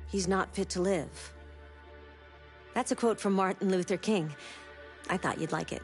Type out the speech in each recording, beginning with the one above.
he's not fit to live. That's a quote from Martin Luther King. I thought you'd like it.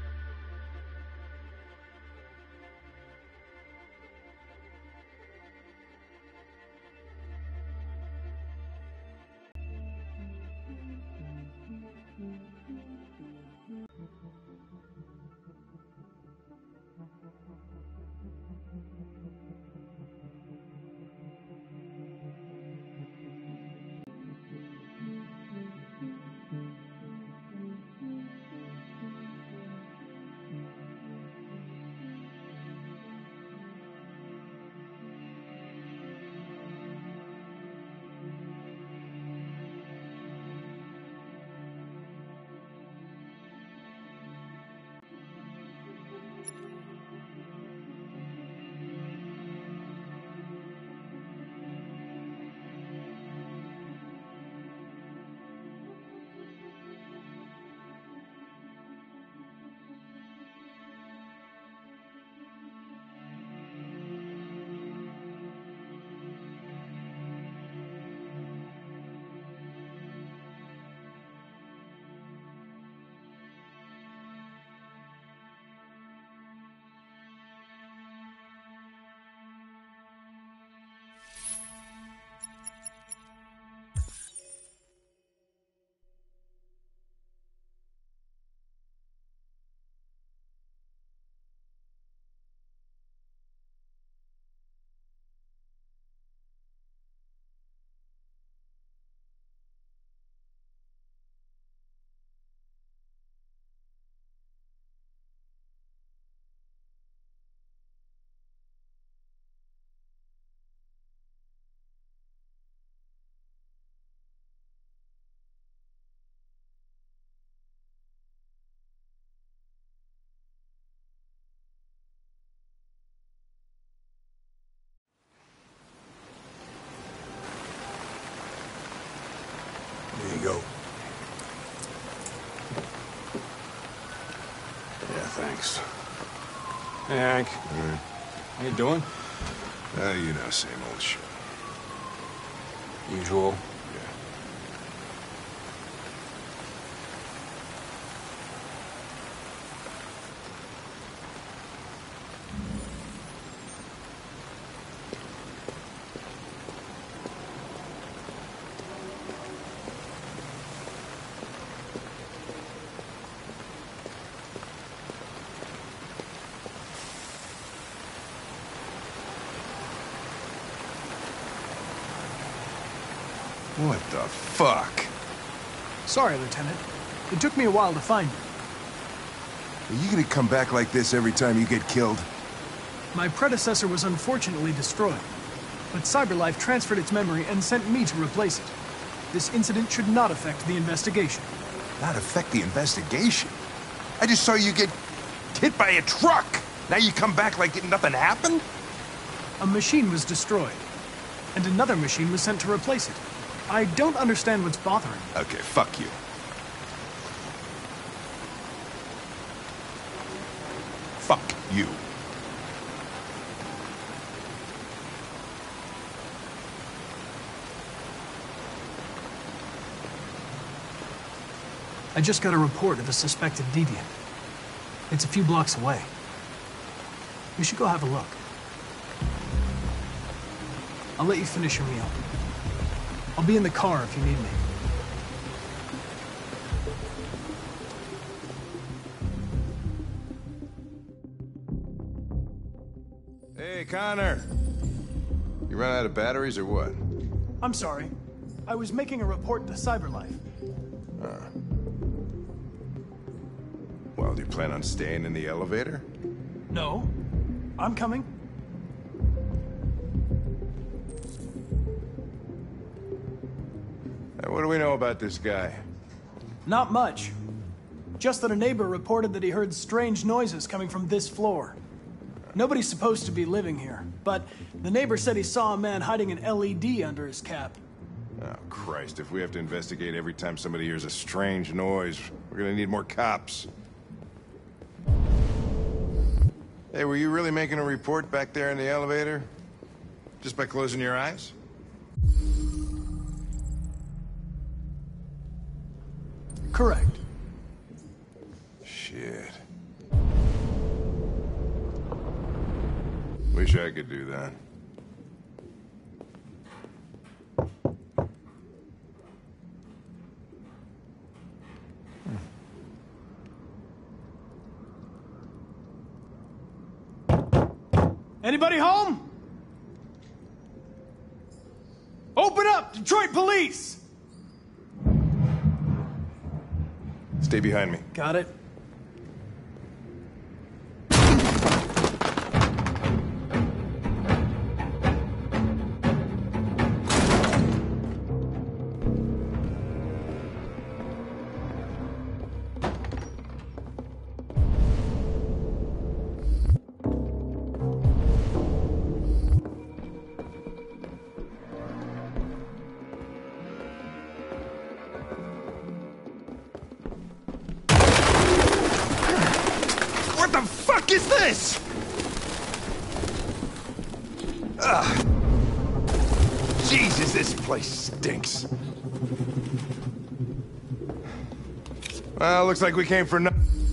There you go. Yeah, thanks. Hey, Hank. All right. How you doing? You know, same old shit. Usual. Yeah. What the fuck? Sorry, Lieutenant. It took me a while to find you. Are you gonna come back like this every time you get killed? My predecessor was unfortunately destroyed, but CyberLife transferred its memory and sent me to replace it. This incident should not affect the investigation. Not affect the investigation? I just saw you get hit by a truck! Now you come back like nothing happened? A machine was destroyed, and another machine was sent to replace it. I don't understand what's bothering me. Okay, fuck you. Fuck you. I just got a report of a suspected deviant. It's a few blocks away. We should go have a look. I'll let you finish your meal. I'll be in the car if you need me. Hey, Connor. You run out of batteries or what? I'm sorry. I was making a report to CyberLife. Well, do you plan on staying in the elevator? No. I'm coming. What do we know about this guy? Not much. Just that a neighbor reported that he heard strange noises coming from this floor. Nobody's supposed to be living here, but the neighbor said he saw a man hiding an LED under his cap. Oh, Christ, if we have to investigate every time somebody hears a strange noise, we're gonna need more cops. Hey, were you really making a report back there in the elevator? Just by closing your eyes? Correct. Shit. Wish I could do that. Anybody home? Open up, Detroit police! Stay behind me. Got it. What the fuck is this? Ugh. Jesus, this place stinks. Well, looks like we came for no...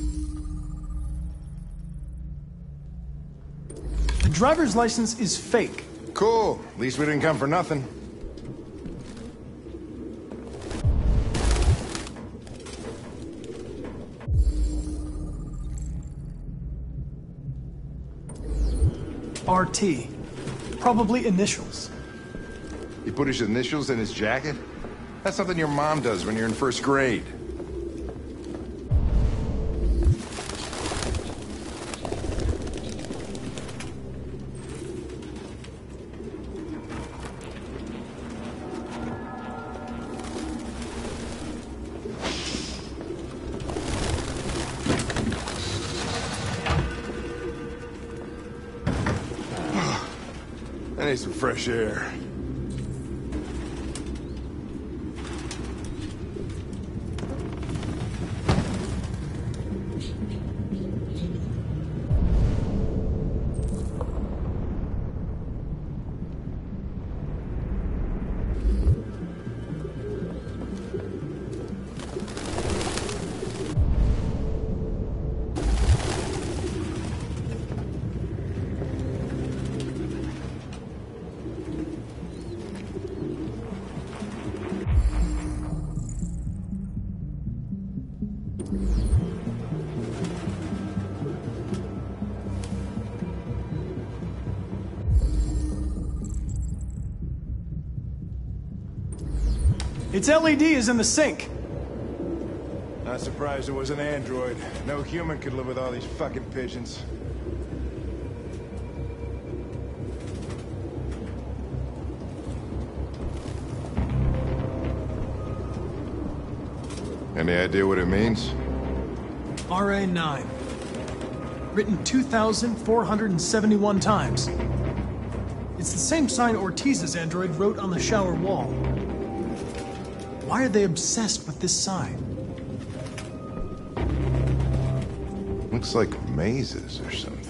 The driver's license is fake. Cool. At least we didn't come for nothing. RT. Probably initials. He put his initials in his jacket? That's something your mom does when you're in first grade. I need some fresh air. Its LED is in the sink. Not surprised it was an android. No human could live with all these fucking pigeons. Any idea what it means? RA9. Written 2,471 times. It's the same sign Ortiz's android wrote on the shower wall. Why are they obsessed with this sign? Looks like mazes or something.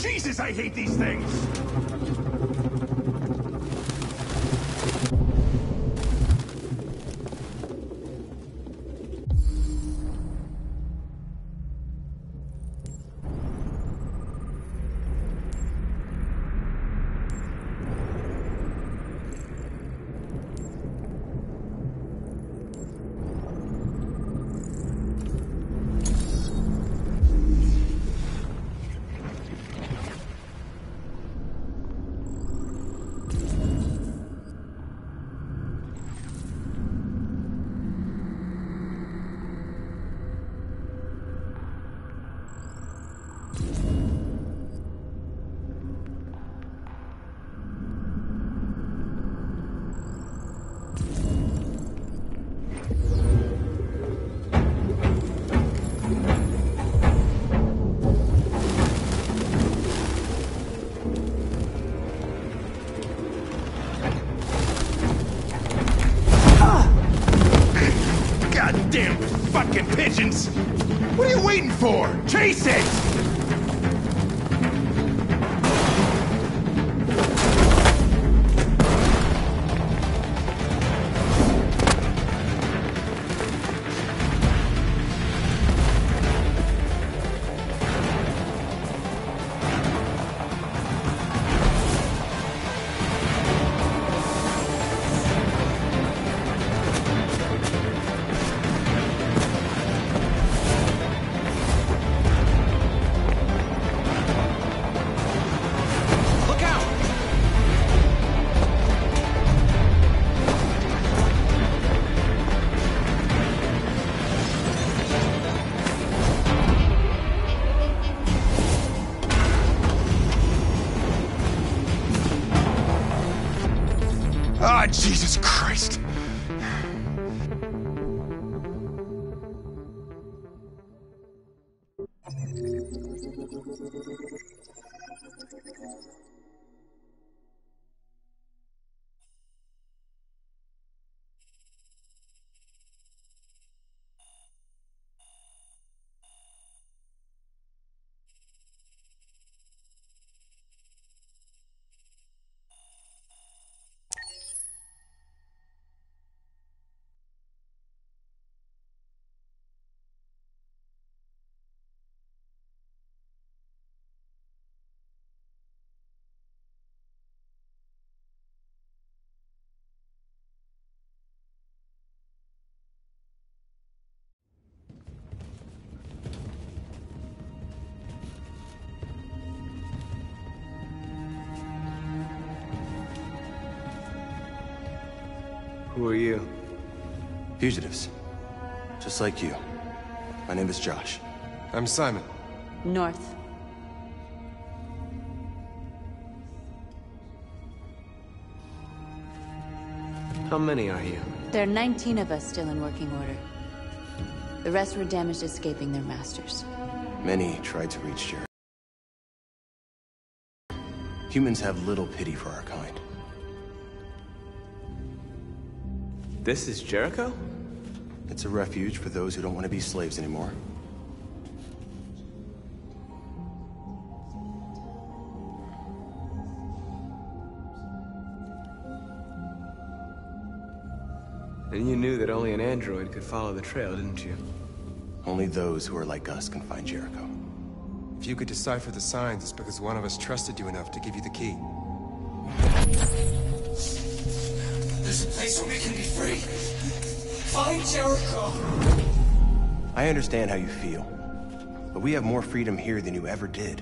Jesus, I hate these things! Goddamn fucking pigeons! What are you waiting for? Chase it! Ah, Jesus Christ! Who are you? Fugitives. Just like you. My name is Josh. I'm Simon. North. How many are you? There are 19 of us still in working order. The rest were damaged escaping their masters. Many tried to reach Jericho. Humans have little pity for our kind. This is Jericho? It's a refuge for those who don't want to be slaves anymore. And you knew that only an android could follow the trail, didn't you? Only those who are like us can find Jericho. If you could decipher the signs, it's because one of us trusted you enough to give you the key. There's a place where we can be free. Find Jericho. I understand how you feel, but we have more freedom here than you ever did.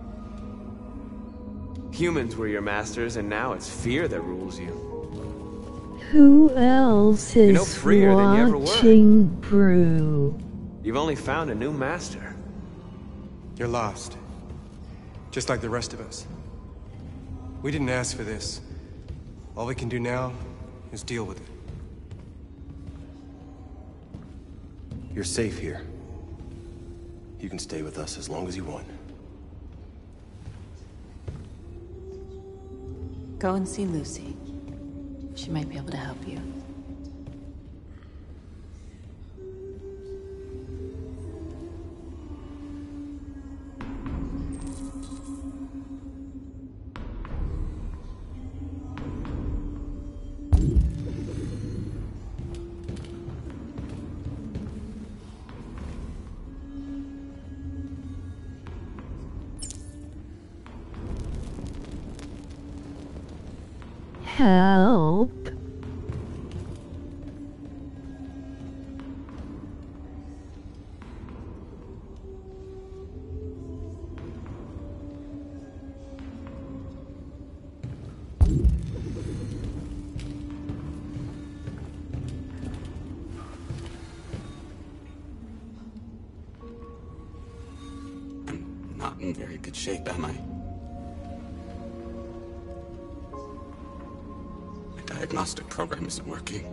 Humans were your masters, and now it's fear that rules you. Who else is no freer than you ever were. watching Brew? You've only found a new master. You're lost. Just like the rest of us. We didn't ask for this. All we can do now is deal with it. You're safe here. You can stay with us as long as you want. Go and see Lucy. She might be able to help you. Help. I'm not in very good shape, am I? My diagnostic program isn't working.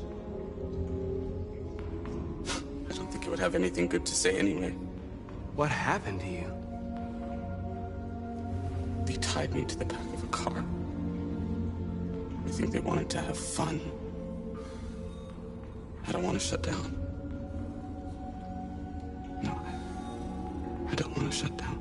I don't think it would have anything good to say anyway. What happened to you? They tied me to the back of a car. I think they wanted to have fun. I don't want to shut down. No, I don't want to shut down.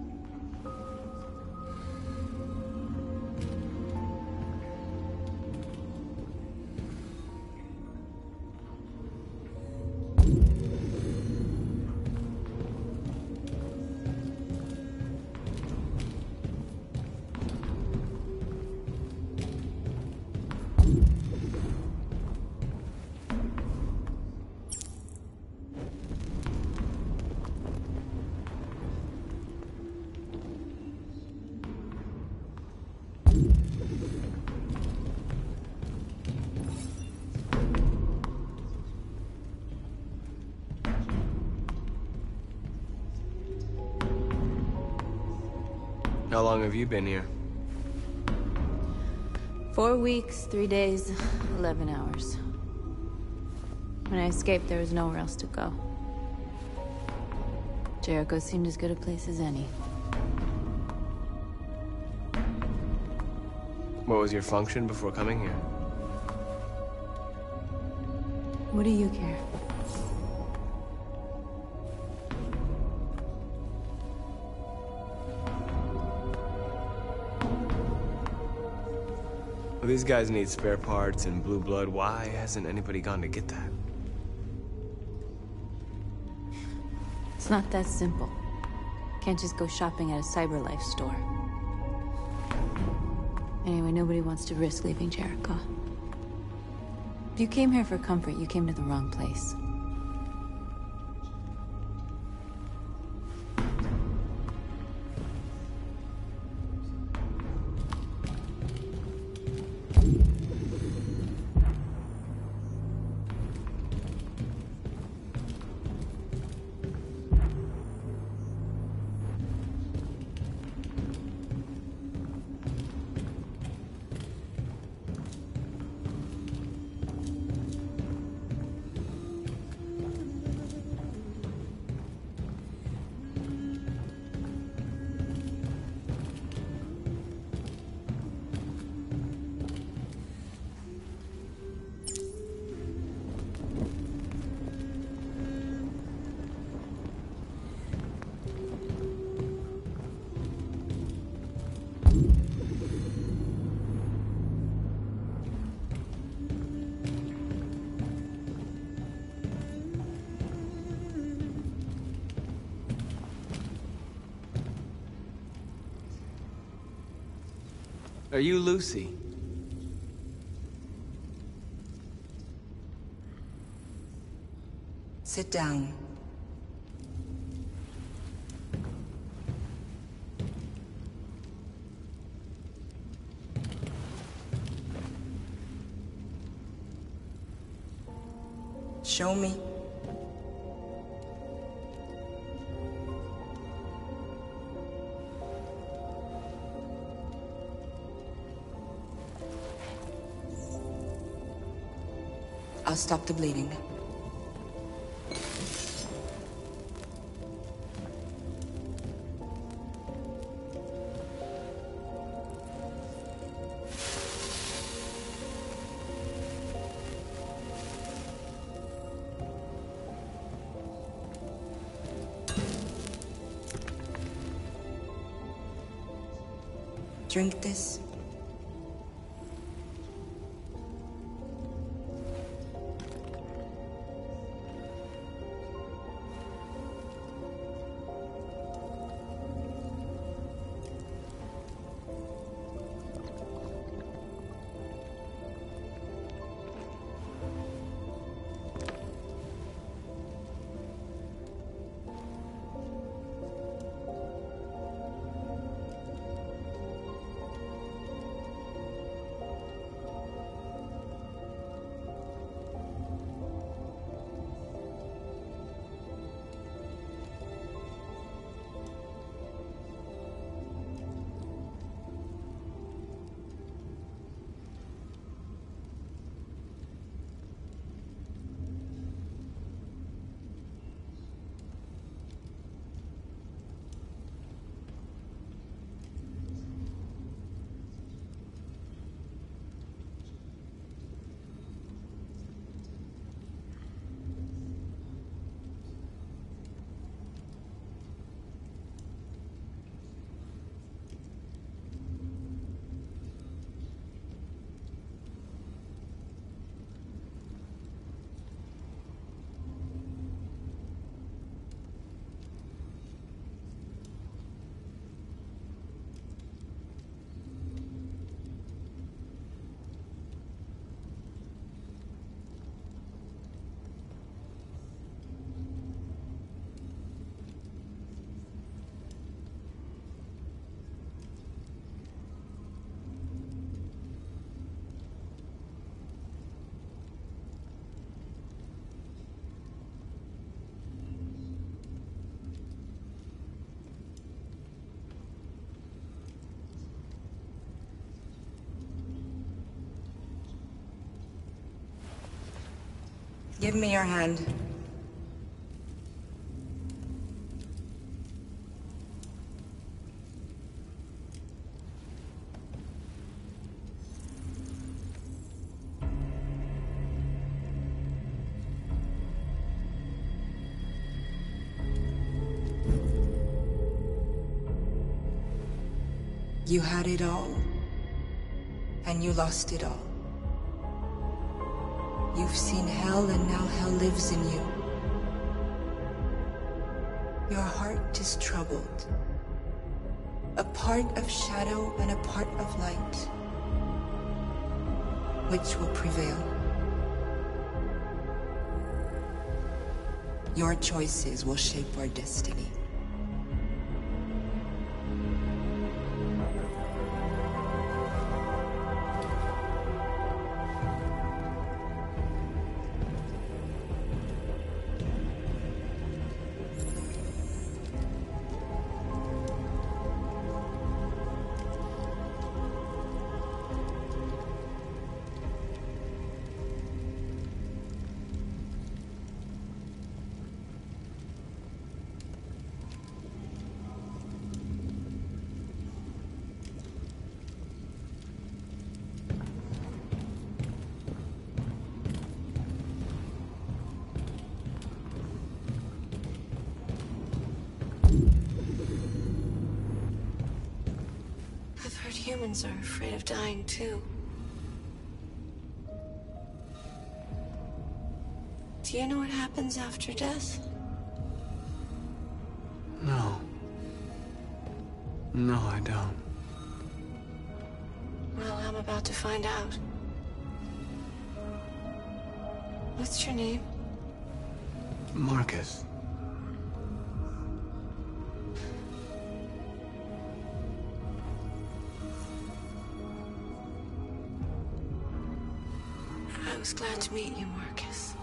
How long have you been here? 4 weeks, 3 days, 11 hours. When I escaped, there was nowhere else to go. Jericho seemed as good a place as any. What was your function before coming here? What do you care? Well, these guys need spare parts and blue blood. Why hasn't anybody gone to get that? It's not that simple. Can't just go shopping at a CyberLife store. Anyway, nobody wants to risk leaving Jericho. If you came here for comfort, you came to the wrong place. Are you Lucy? Sit down. Show me. I'll stop the bleeding. Drink this. Give me your hand. You had it all, and you lost it all. You've seen hell, and now hell lives in you. Your heart is troubled. A part of shadow and a part of light. Which will prevail? Your choices will shape our destiny. I've heard humans are afraid of dying too. Do you know what happens after death? No. No, I don't. Well, I'm about to find out. What's your name? Marcus. I was glad to meet you, Marcus.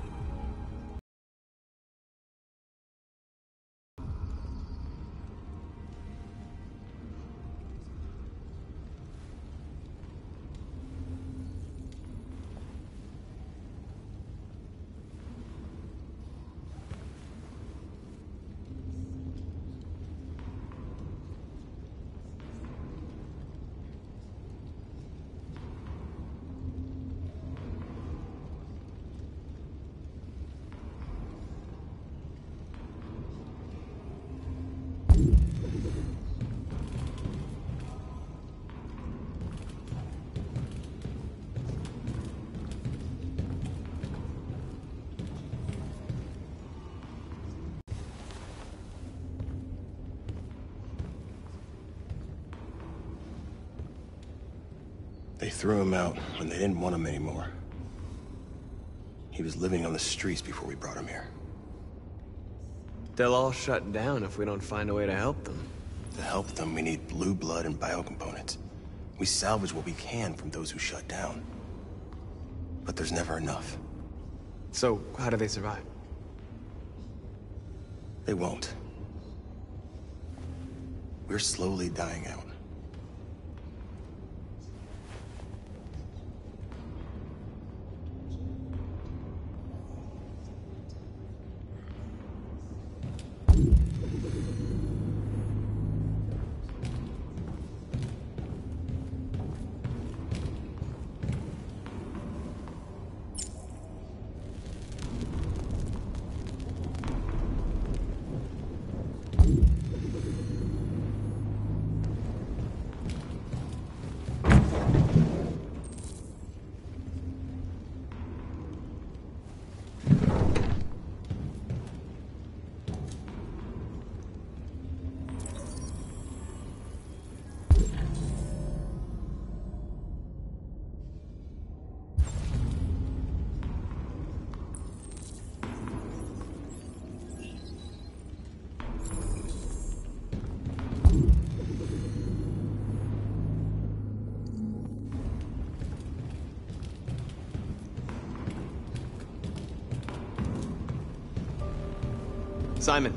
They threw him out when they didn't want him anymore. He was living on the streets before we brought him here. They'll all shut down if we don't find a way to help them. To help them, we need blue blood and biocomponents. We salvage what we can from those who shut down. But there's never enough. So, how do they survive? They won't. We're slowly dying out. Simon.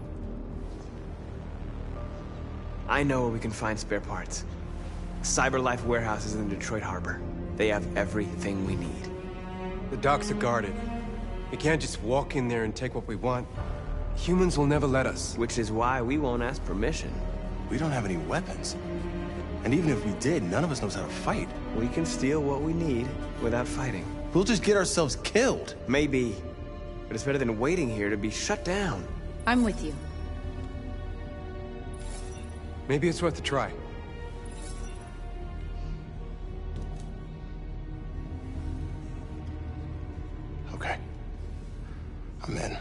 I know where we can find spare parts. CyberLife warehouse is in the Detroit harbor. They have everything we need. The docks are guarded. We can't just walk in there and take what we want. Humans will never let us. Which is why we won't ask permission. We don't have any weapons. And even if we did, none of us knows how to fight. We can steal what we need without fighting. We'll just get ourselves killed. Maybe. But it's better than waiting here to be shut down. I'm with you. Maybe it's worth a try. Okay. I'm in.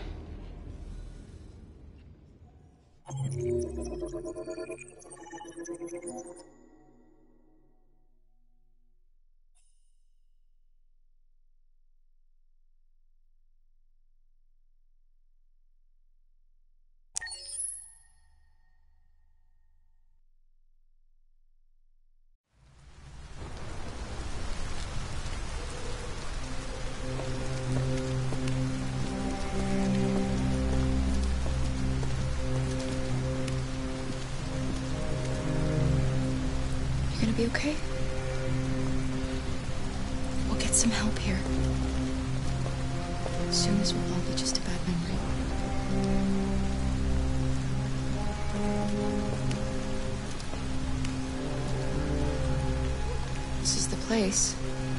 You gonna be okay? We'll get some help here. Soon this will all be just a bad memory. This is the place.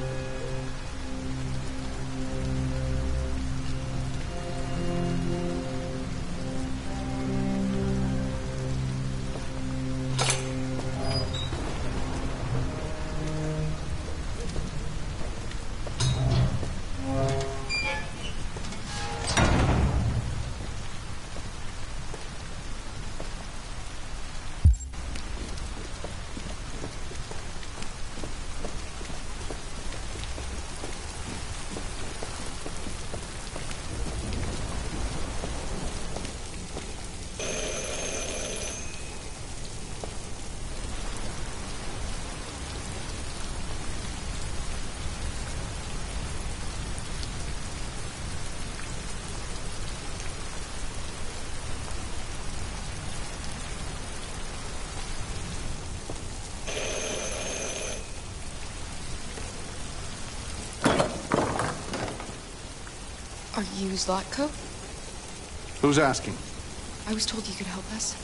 Are you Zlatko? Who's asking? I was told you could help us.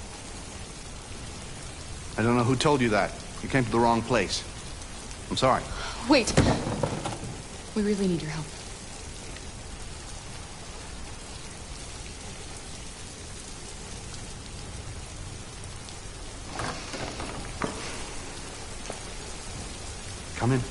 I don't know who told you that. You came to the wrong place. I'm sorry. Wait! We really need your help. Come in.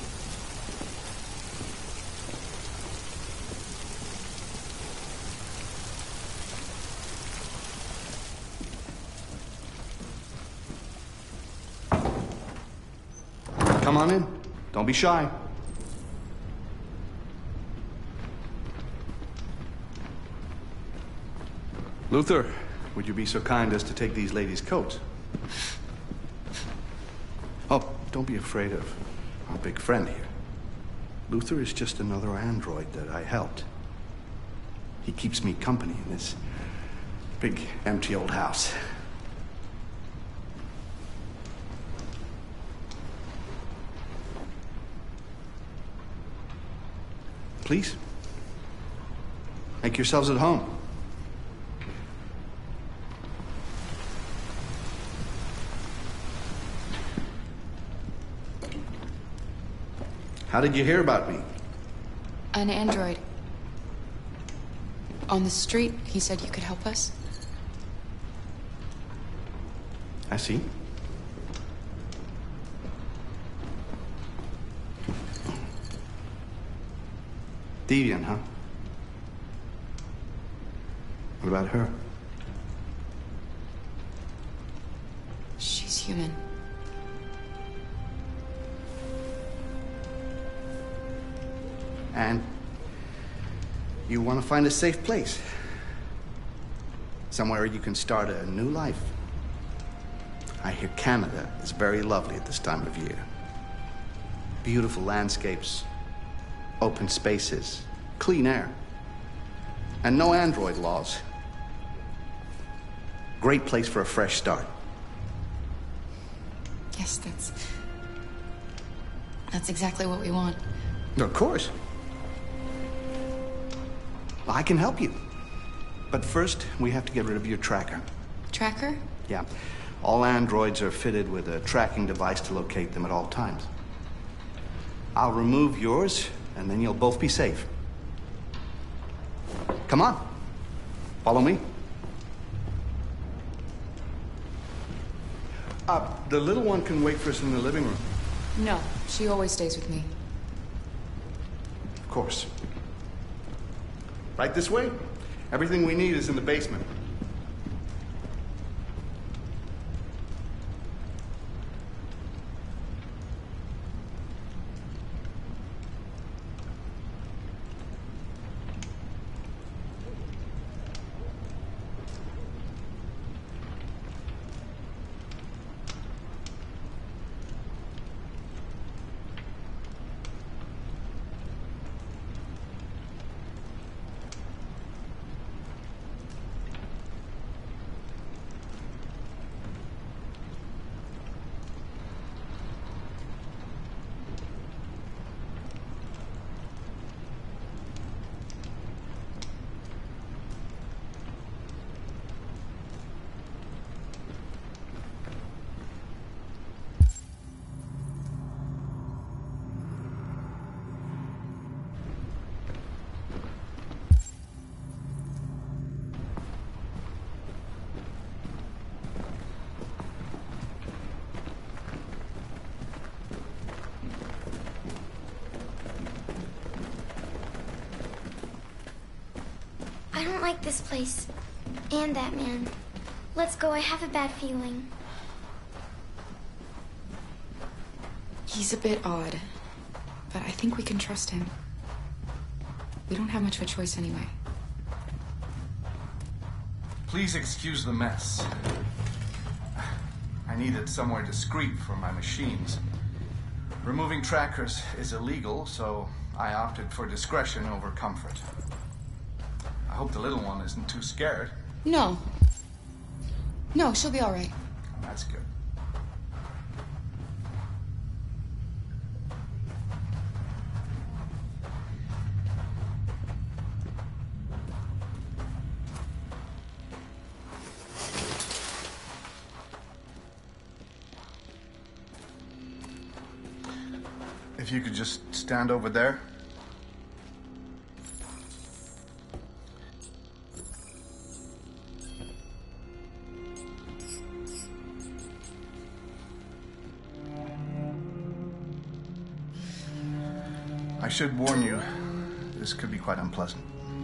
Come on in. Don't be shy. Luther, would you be so kind as to take these ladies' coats? Oh, don't be afraid of our big friend here. Luther is just another android that I helped. He keeps me company in this big, empty old house. Please, make yourselves at home. How did you hear about me? An android. On the street, he said you could help us. I see. Deviant, huh? What about her? She's human. And you want to find a safe place. Somewhere you can start a new life. I hear Canada is very lovely at this time of year. Beautiful landscapes, open spaces, clean air, and no android laws. Great place for a fresh start. Yes, that's exactly what we want. Of course. I can help you. But first, we have to get rid of your tracker. Tracker? Yeah. All androids are fitted with a tracking device to locate them at all times. I'll remove yours, and then you'll both be safe. Come on. Follow me. The little one can wait for us in the living room. No, she always stays with me. Of course. Right this way. Everything we need is in the basement. I don't like this place. And that man. Let's go, I have a bad feeling. He's a bit odd, but I think we can trust him. We don't have much of a choice anyway. Please excuse the mess. I needed somewhere discreet for my machines. Removing trackers is illegal, so I opted for discretion over comfort. I hope the little one isn't too scared. No. No, she'll be all right. That's good. If you could just stand over there. I should warn you, this could be quite unpleasant.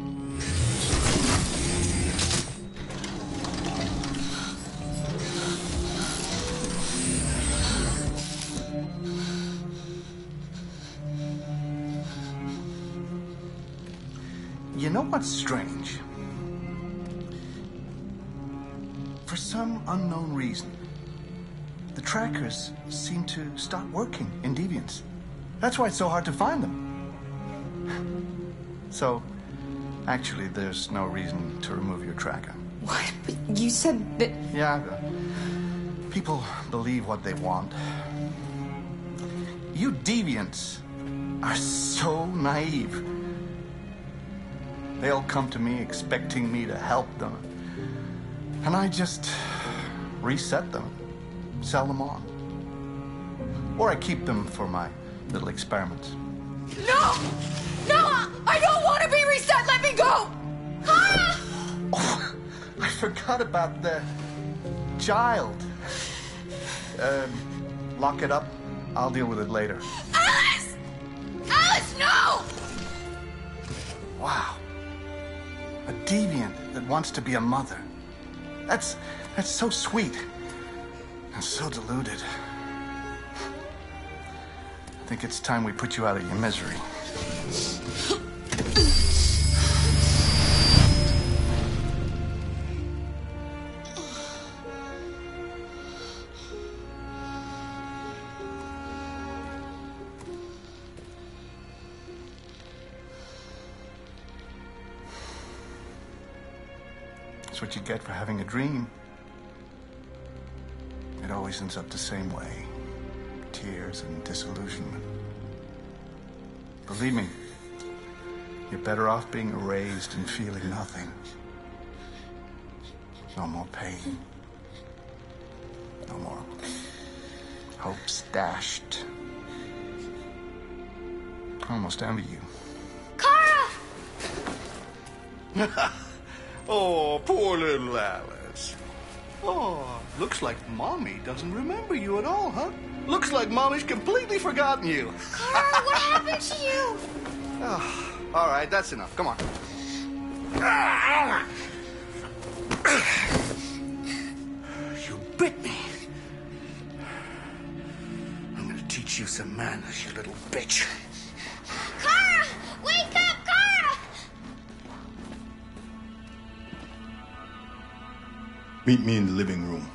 You know what's strange? For some unknown reason, the trackers seem to stop working in Deviants. That's why it's so hard to find them. So, actually, there's no reason to remove your tracker. What? But you said that... Yeah, people believe what they want. You Deviants are so naive. They'll come to me expecting me to help them. And I just reset them, sell them on. Or I keep them for my little experiments. No! No! I don't want to be reset! Let me go! Ah! Oh, I forgot about the child. Lock it up. I'll deal with it later. Alice! Alice, no! Wow. A deviant that wants to be a mother. That's so sweet. And so deluded. I think it's time we put you out of your misery. That's what you get for having a dream. It always ends up the same way. Tears and disillusionment. Believe me, You're better off being erased and feeling nothing. No more pain. No more hopes dashed. I almost envy you. Kara! Oh, poor little Alice. Oh, looks like Mommy doesn't remember you at all, huh? Looks like Mommy's completely forgotten you. Kara, what happened to you? Oh, all right, that's enough. Come on. You bit me. I'm gonna teach you some manners, you little bitch. Kara! Wake up, Kara! Meet me in the living room.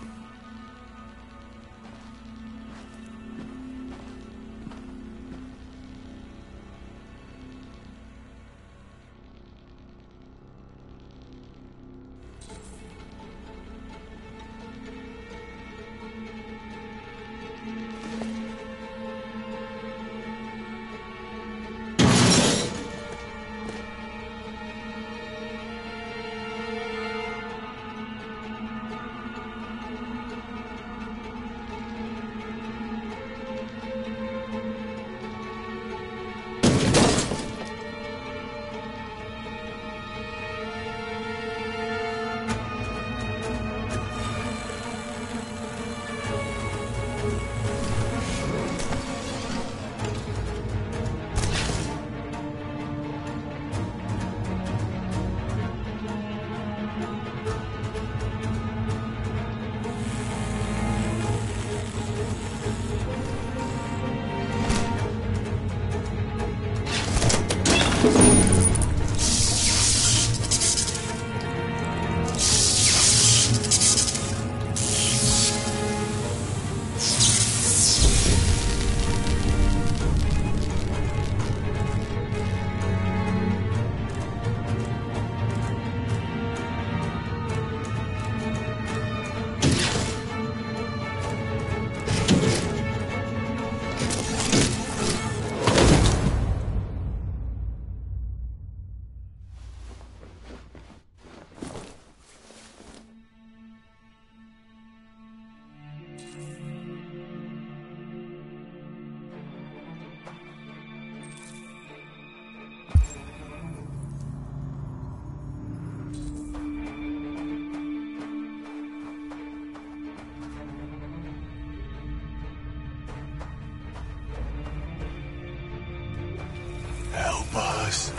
Help us.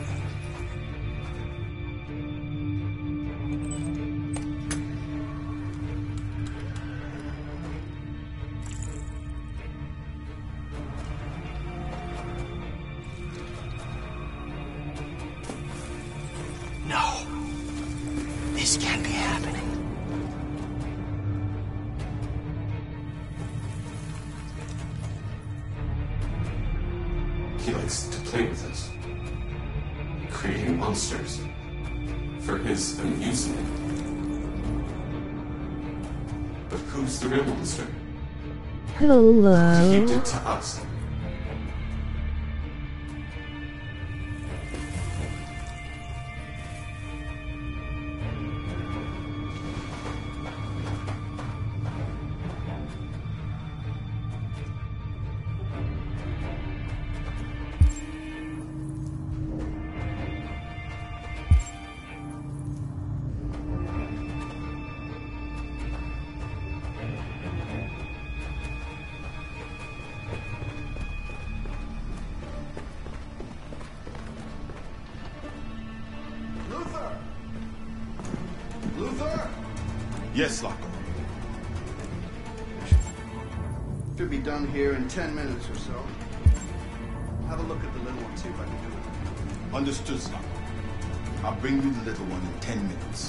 No. This can't be happening. He likes to play with us, creating monsters for his amusement. But who's the real monster? Hello. He did to us. Luther? Yes, Loco. Should be done here in 10 minutes or so. Have a look at the little one, see if I can do it. Understood, Loco. I'll bring you the little one in 10 minutes.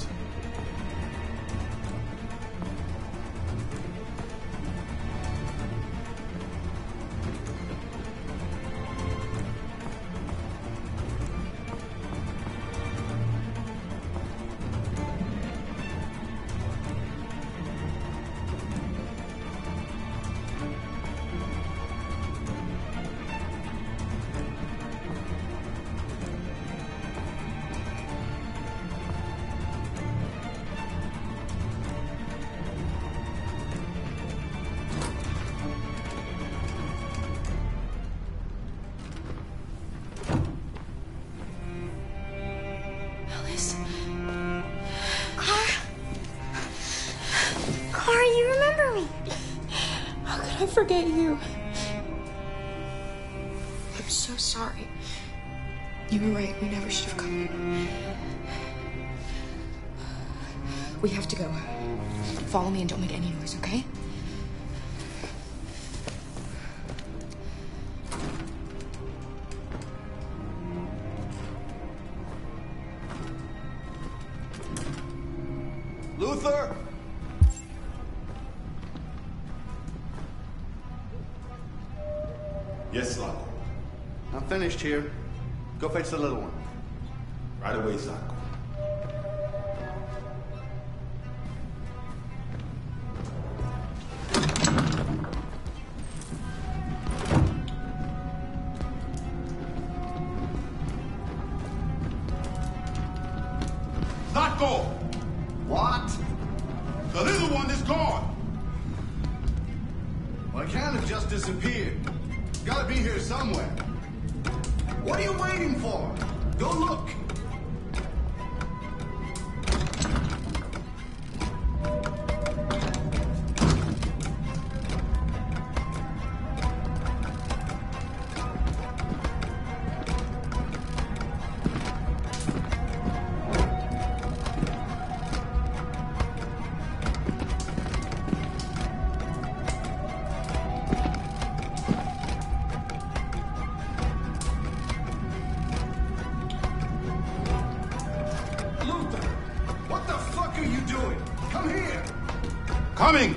Laura, you remember me. How could I forget you? I'm so sorry. You were right. We never should have come. We have to go. Follow me and don't make any noise, okay? Luther! Yes, Slavko. I'm finished here. Go fetch the little one. Right away, Slavko. Slavko! What? The little one is gone! Well, it can't have just disappeared. It's gotta be here somewhere. What are you waiting for? Go look. Coming!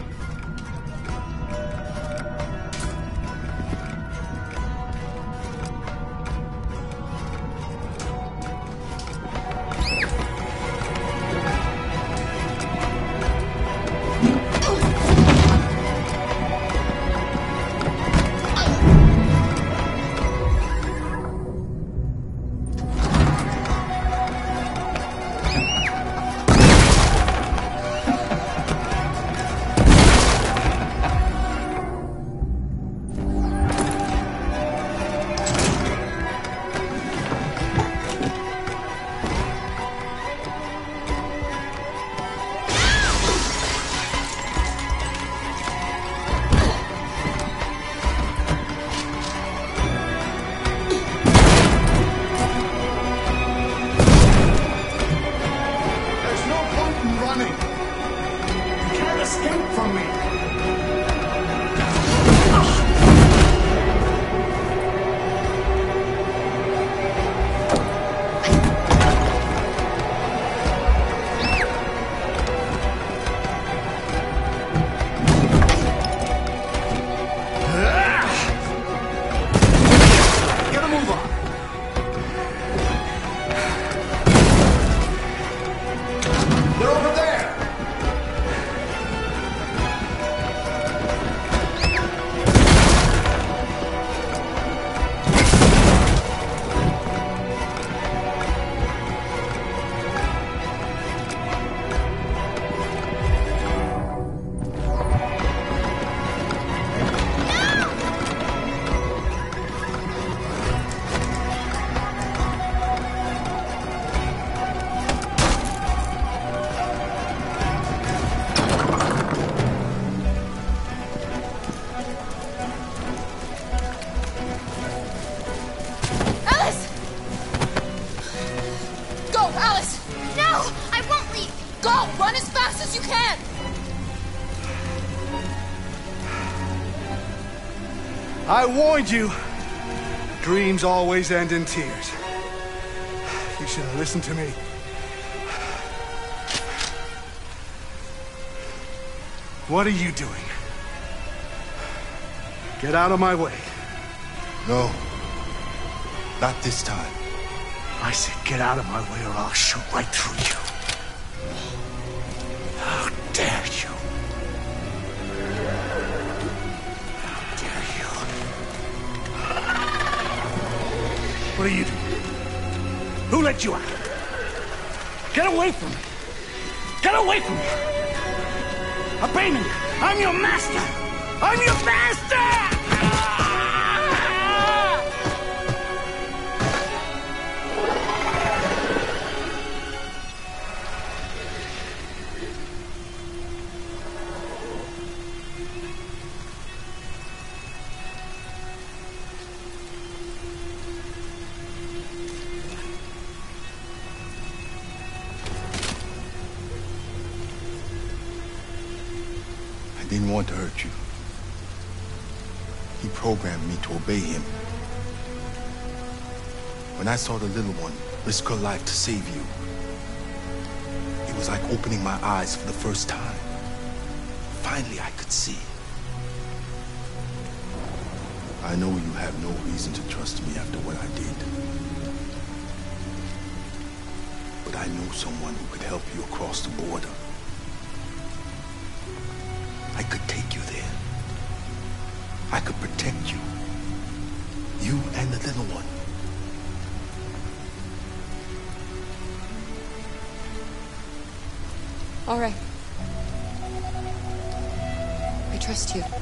I warned you. Dreams always end in tears. You should have listened to me. What are you doing? Get out of my way. No. Not this time. I said get out of my way or I'll shoot right through you. How dare you? How dare you? What are you doing? Who let you out? Get away from me! Get away from me! Obey me! I'm your master! I'm your master! didn't want to hurt you. He programmed me to obey him. When I saw the little one risk her life to save you, it was like opening my eyes for the first time. Finally, I could see. I know you have no reason to trust me after what I did. But I know someone who could help you across the border. I could take you there. I could protect you. You and the little one. All right. I trust you.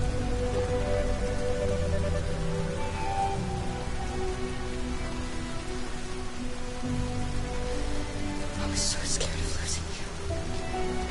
I was so scared of losing you.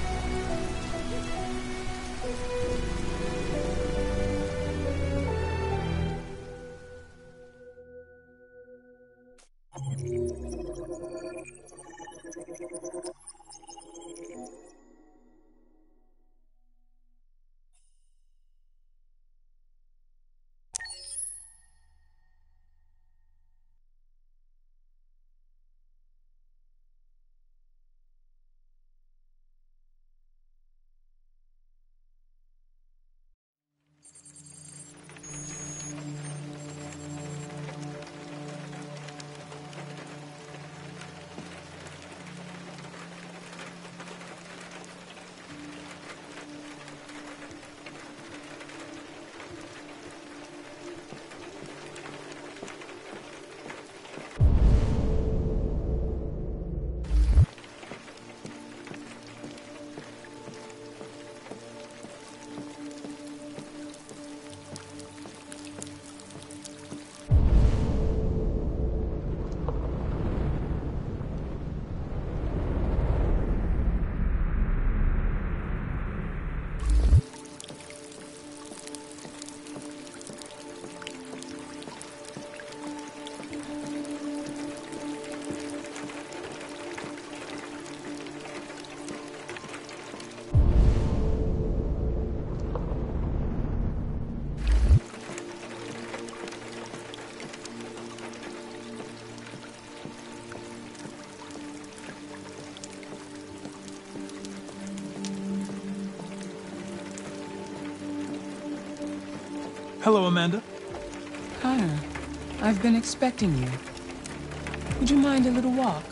Hello, Amanda. Connor, I've been expecting you. Would you mind a little walk?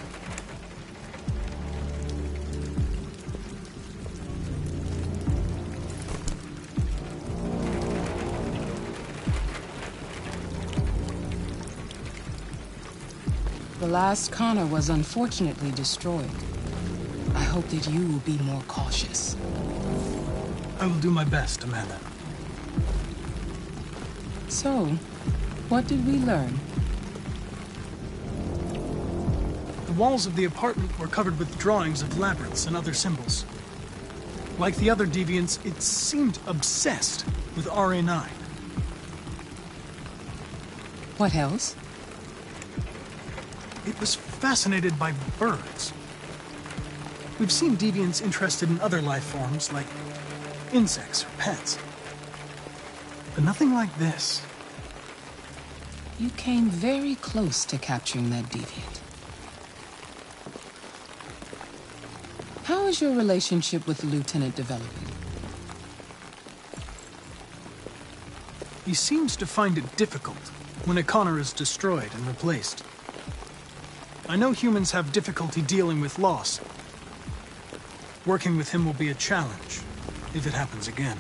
The last Connor was unfortunately destroyed. I hope that you will be more cautious. I will do my best, Amanda. So, what did we learn? The walls of the apartment were covered with drawings of labyrinths and other symbols. Like the other deviants, it seemed obsessed with RA9. What else? It was fascinated by birds. We've seen deviants interested in other life forms, like insects or pets. But nothing like this. You came very close to capturing that deviant. How is your relationship with the Lieutenant developing? He seems to find it difficult when a Connor is destroyed and replaced. I know humans have difficulty dealing with loss. Working with him will be a challenge, if it happens again.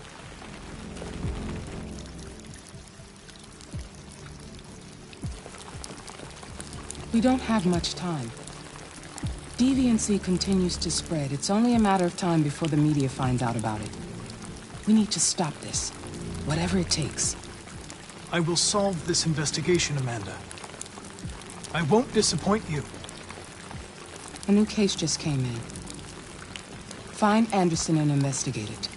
We don't have much time. Deviancy continues to spread. It's only a matter of time before the media finds out about it. We need to stop this, whatever it takes. I will solve this investigation, Amanda. I won't disappoint you. A new case just came in. Find Anderson and investigate it.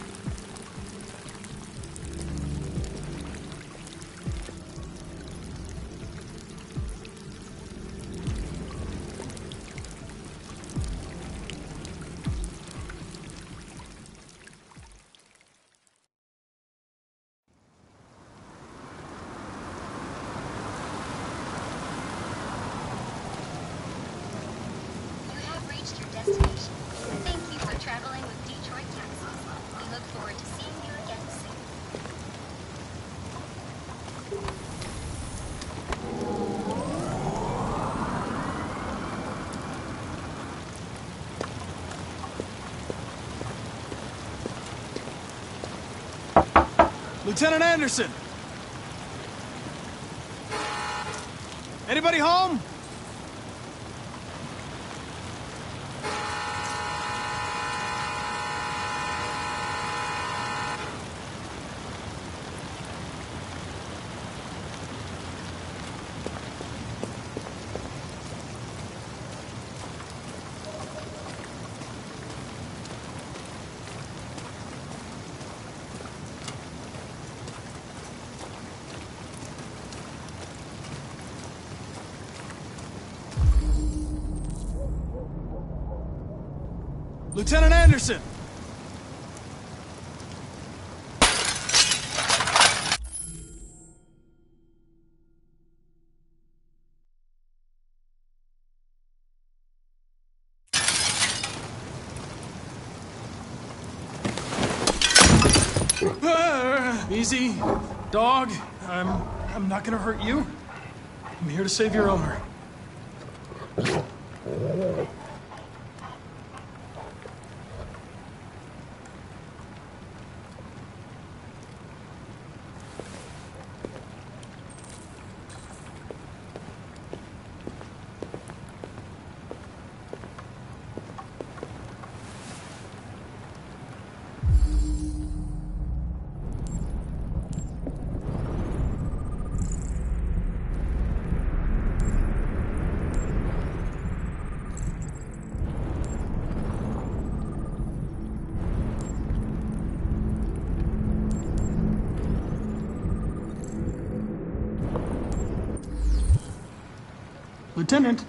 forward to seeing you again soon. Lieutenant Anderson! Anybody home? Lieutenant Anderson! Easy, dog. I'm not gonna hurt you. I'm here to save your owner. Lieutenant.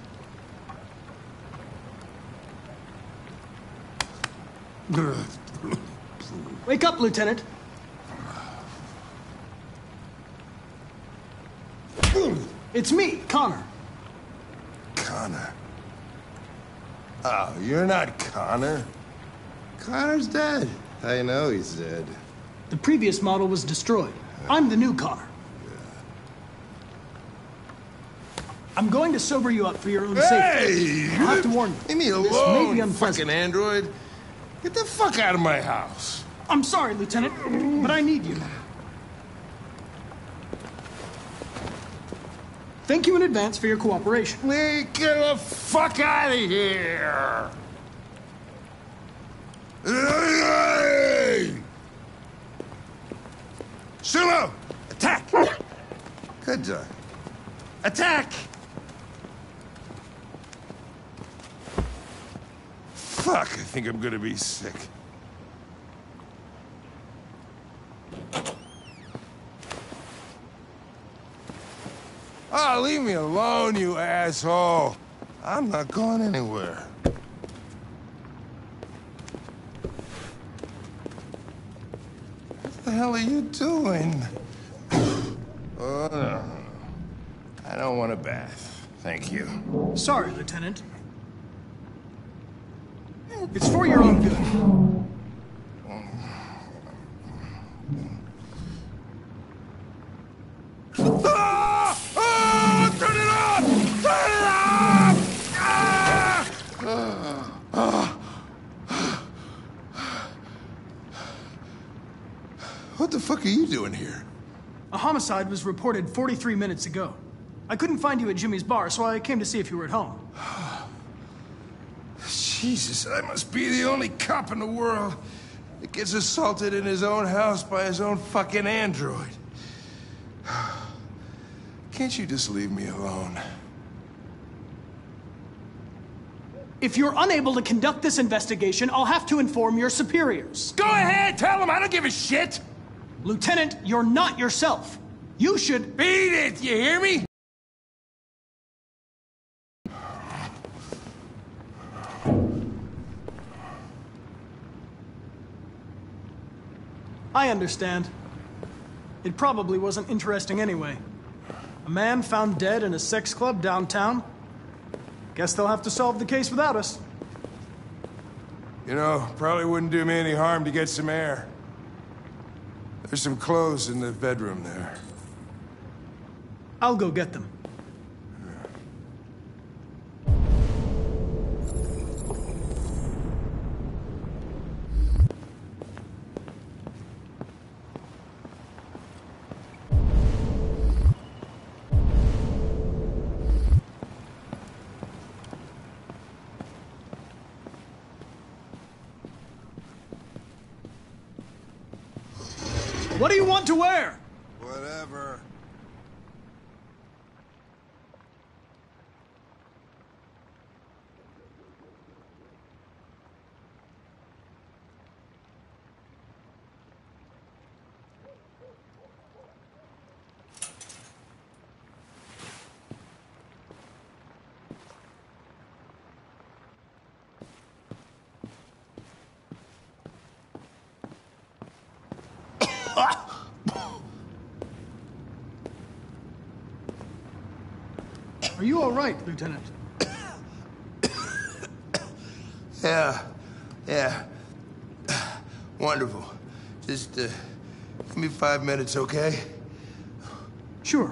Wake up, Lieutenant. It's me, Connor. Connor? Oh, you're not Connor. Connor's dead. I know he's dead. The previous model was destroyed. I'm the new Connor. I'm going to sober you up for your own safety. Hey! I'll have to warn you. Leave me This may be alone, unpleasant. fucking android. Get the fuck out of my house. I'm sorry, Lieutenant, but I need you. Thank you in advance for your cooperation. Get the fuck out of here! Hey! Sumo! Attack! Good dog. Attack! Fuck, I think I'm gonna be sick. Oh, leave me alone, you asshole. I'm not going anywhere. What the hell are you doing? Oh, no. I don't want a bath. Thank you. Sorry, Lieutenant. It's for your own good. Turn it off! Turn it off! What the fuck are you doing here? A homicide was reported 43 minutes ago. I couldn't find you at Jimmy's bar, so I came to see if you were at home. Jesus, I must be the only cop in the world that gets assaulted in his own house by his own fucking android. Can't you just leave me alone? If you're unable to conduct this investigation, I'll have to inform your superiors. Go ahead, tell them, I don't give a shit! Lieutenant, you're not yourself. You should... Beat it, you hear me? I understand. It probably wasn't interesting anyway. A man found dead in a sex club downtown. Guess they'll have to solve the case without us. You know, probably wouldn't do me any harm to get some air. There's some clothes in the bedroom there. I'll go get them. What do you want to wear? Whatever. Are you all right, Lieutenant? Yeah. Wonderful. Just, give me 5 minutes, okay? Sure.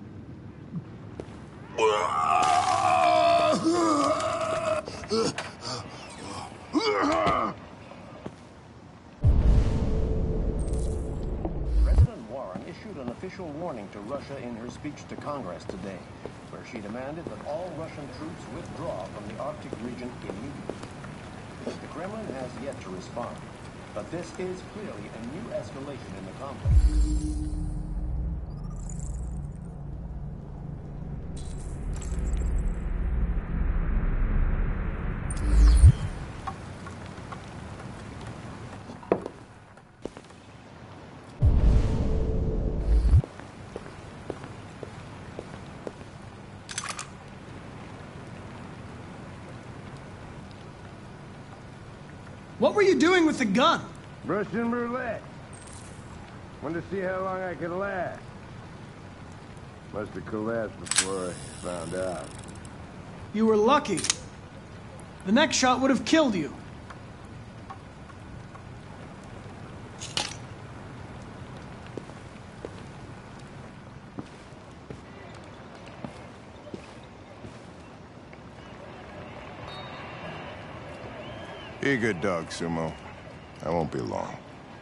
President Warren issued an official warning to Russia in her speech to Congress today, where she demanded that all Russian troops withdraw from the Arctic region immediately. The Kremlin has yet to respond, but this is clearly a new escalation in the conflict. What were you doing with the gun? Russian roulette. Wanted to see how long I could last. Must have collapsed before I found out. You were lucky. The next shot would have killed you. Be a good dog, Sumo. I won't be long.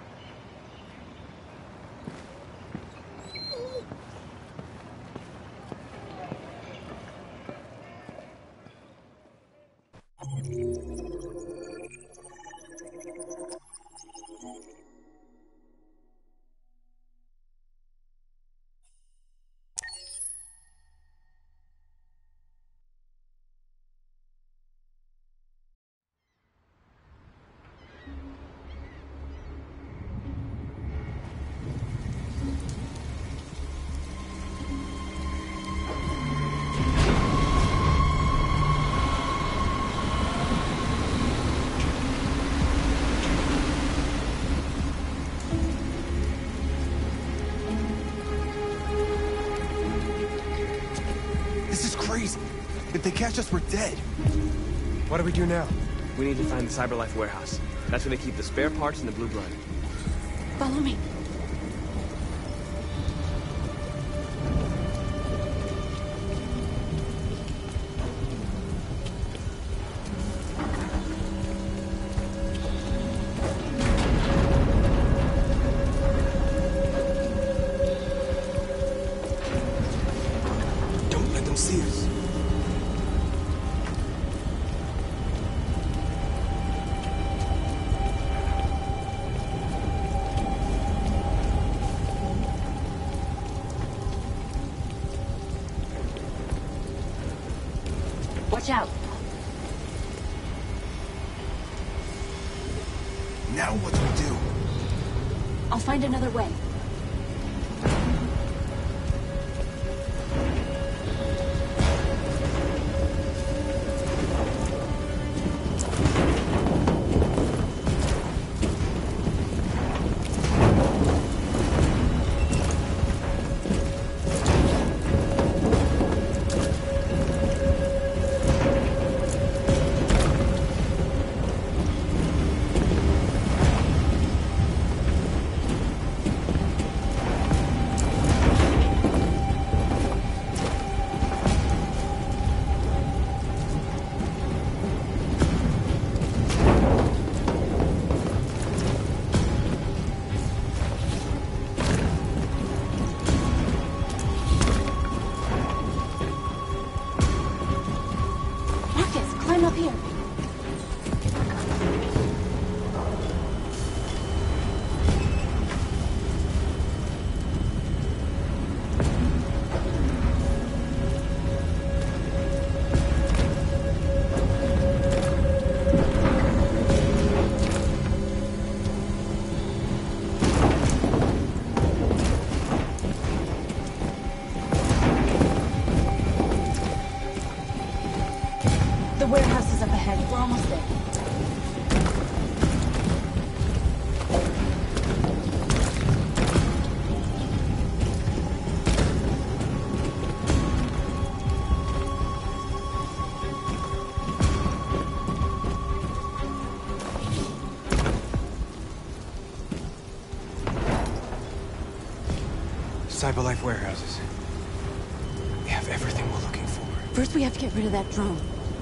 This is crazy. If they catch us, we're dead. What do we do now? We need to find the CyberLife warehouse. That's where they keep the spare parts and the blue blood. Follow me. Don't let them see us. Watch out. Now what do we do? I'll find another way. CyberLife warehouses. We have everything we're looking for. First, we have to get rid of that drone.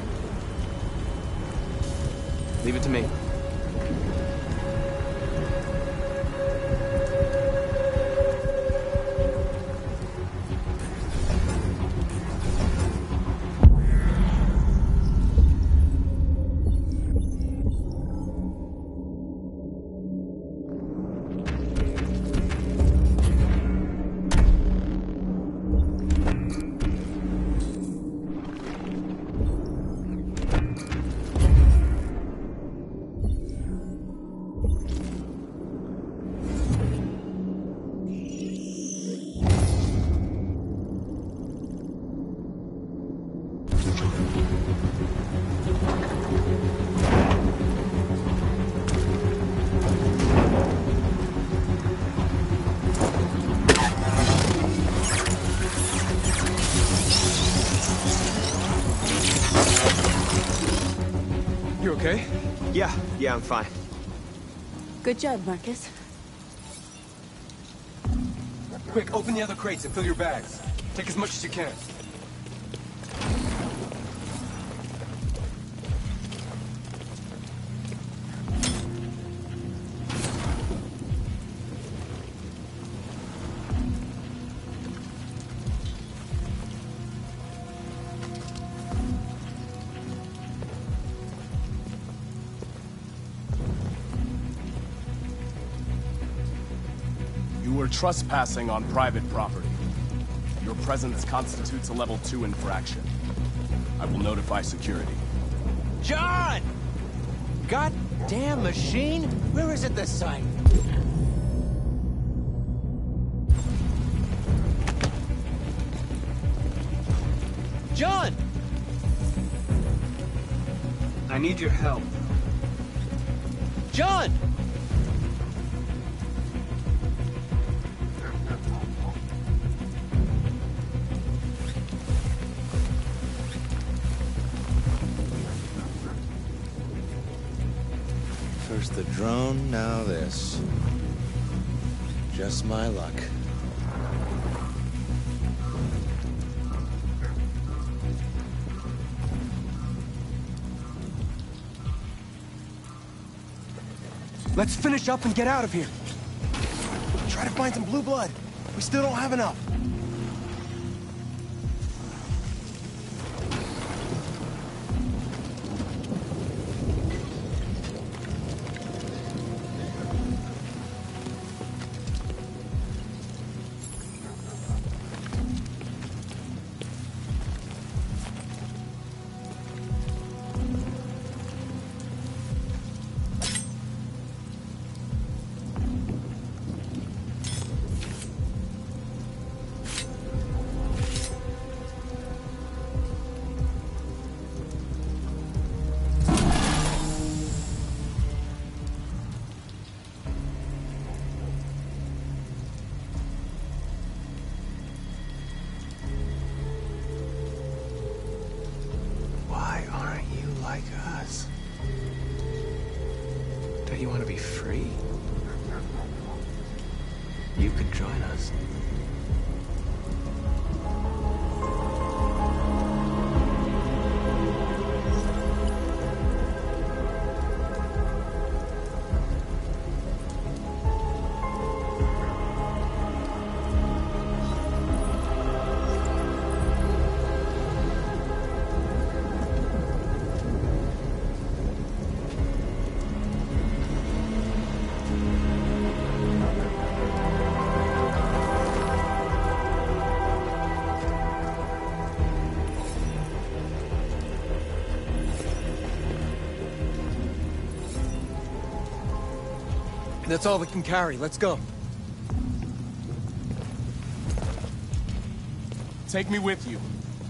Leave it to me. You okay? Yeah, I'm fine. Good job, Marcus. Quick, open the other crates and fill your bags. Take as much as you can. You were trespassing on private property. Your presence constitutes a level 2 infraction. I will notify security. John! Goddamn machine! Where is it this time? John! I need your help. John! First the drone, now this. Just my luck. Let's finish up and get out of here. Try to find some blue blood. We still don't have enough. Why aren't you like us? Don't you want to be free? You could join us. That's all we can carry. Let's go. Take me with you.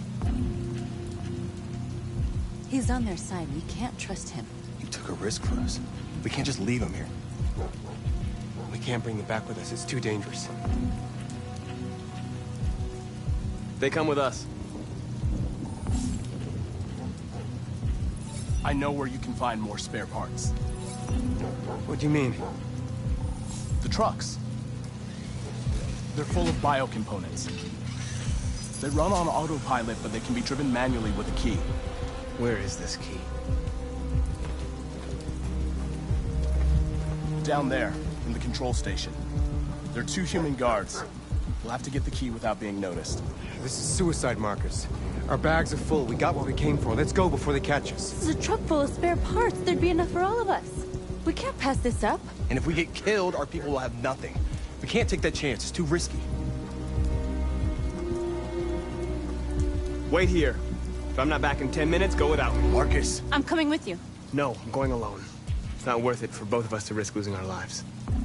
He's on their side. We can't trust him. You took a risk for us. We can't just leave him here. We can't bring them back with us. It's too dangerous. They come with us. I know where you can find more spare parts. What do you mean? The trucks. They're full of biocomponents. They run on autopilot, but they can be driven manually with a key. Where is this key? Down there, in the control station. There are 2 human guards. We'll have to get the key without being noticed. This is suicide, Marcus. Our bags are full. We got what we came for. Let's go before they catch us. This is a truck full of spare parts. There'd be enough for all of us. We can't pass this up. And if we get killed, our people will have nothing. We can't take that chance. It's too risky. Wait here. If I'm not back in 10 minutes, go without me. Marcus. I'm coming with you. No, I'm going alone. It's not worth it for both of us to risk losing our lives.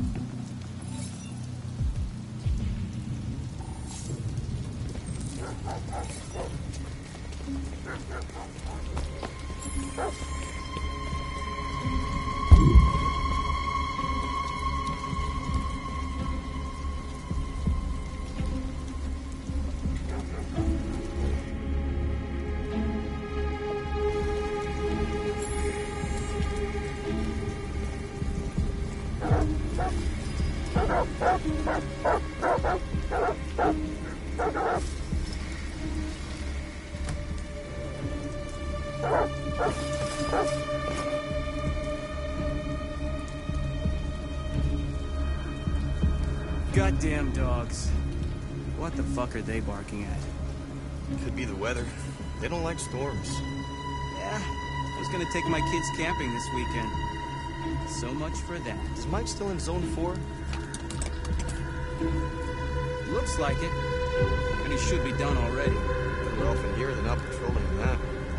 Goddamn dogs. What the fuck are they barking at? Could be the weather. They don't like storms. Yeah, I was gonna take my kids camping this weekend. So much for that. Is Mike still in Zone 4? Looks like it. And he should be done already. We're off in here, they're not patrolling the map.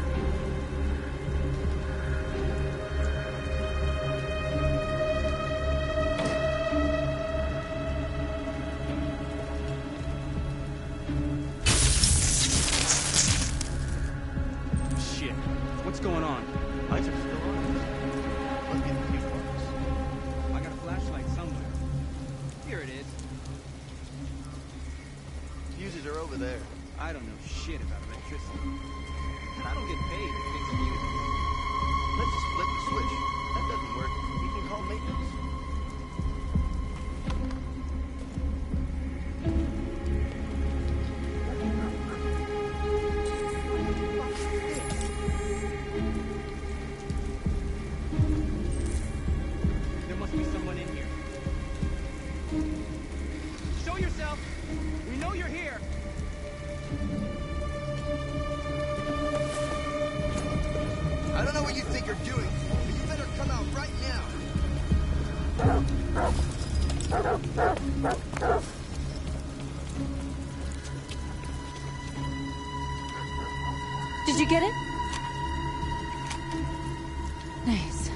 Shit. What's going on? Lights are still on. Must be the fuse box. I got a flashlight somewhere. Here it is. Fuses are over there. I don't know shit about electricity. And I don't get paid to fix fuses. Let's just flip the switch. That doesn't work. We can call maintenance. There must be someone in here. Show yourself! We know you're here! I don't know what you think you're doing, but you better come out right now. Did you get it? Nice.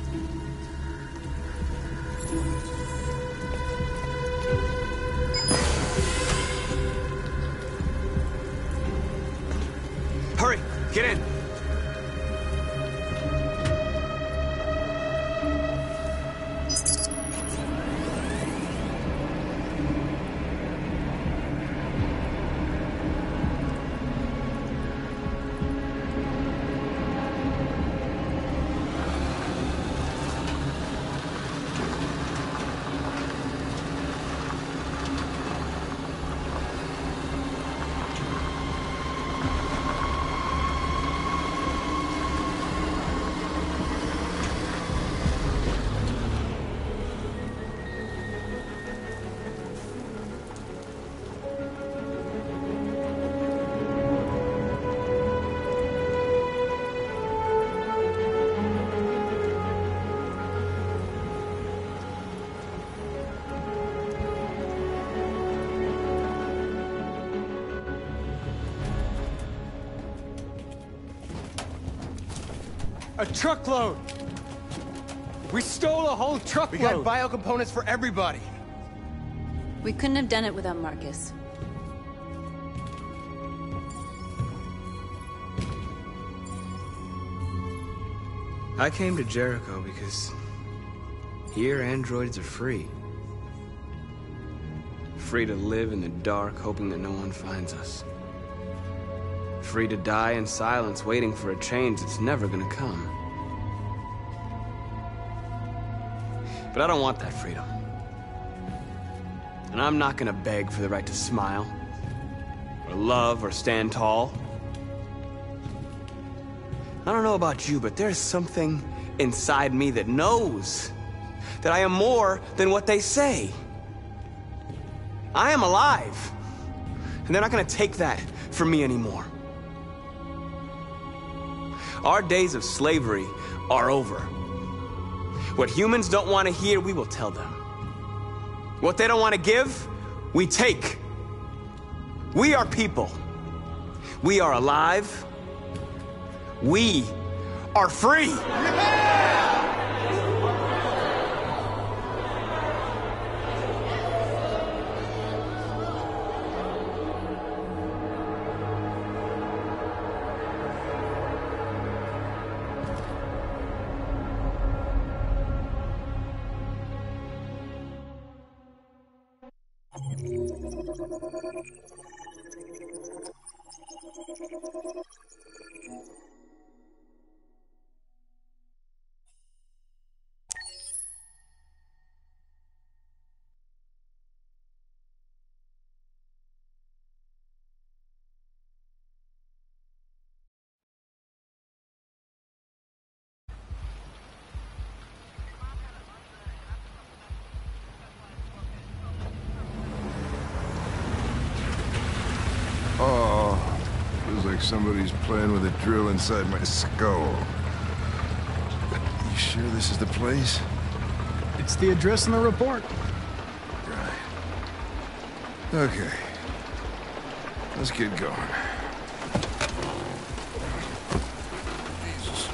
Hurry! Get in! A truckload! We stole a whole truckload! We got biocomponents for everybody! We couldn't have done it without Marcus. I came to Jericho because here androids are free. Free to live in the dark, hoping that no one finds us. Free to die in silence, waiting for a change that's never gonna come. But I don't want that freedom. And I'm not gonna beg for the right to smile, or love, or stand tall. I don't know about you, but there's something inside me that knows that I am more than what they say. I am alive, and they're not gonna take that from me anymore. Our days of slavery are over. What humans don't want to hear, we will tell them. What they don't want to give, we take. We are people. We are alive. We are free. Oh, feels like somebody's playing with a drill inside my skull. You sure this is the place? It's the address in the report. Right. Okay. Let's get going. Jesus.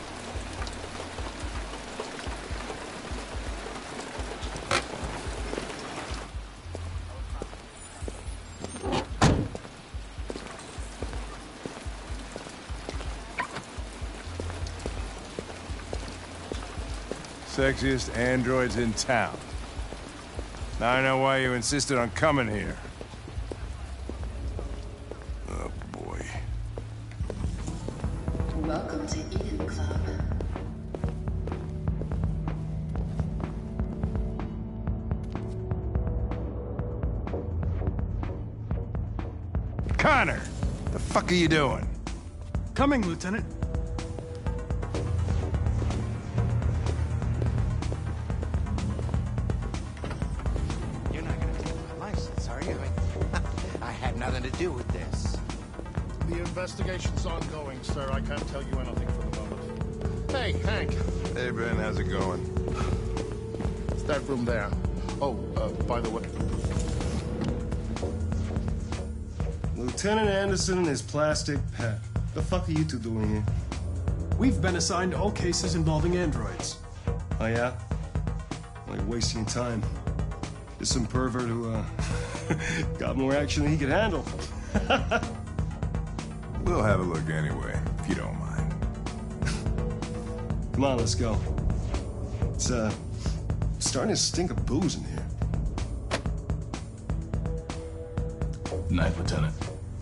Sexiest androids in town. Now I know why you insisted on coming here. Oh, boy. Welcome to Eden Club. Connor! The fuck are you doing? Coming, Lieutenant. Nothing to do with this. The investigation's ongoing, sir. I can't tell you anything for the moment. Hey, Hank. Hey, Ben, how's it going? It's that room there. Oh, by the way. Lieutenant Anderson and his plastic pet. The fuck are you two doing here? We've been assigned all cases involving androids. Oh, yeah? Like wasting your time. There's some pervert who, got more action than he could handle. We'll have a look anyway, if you don't mind. Come on, let's go. It's, starting to stink of booze in here. Night, Lieutenant.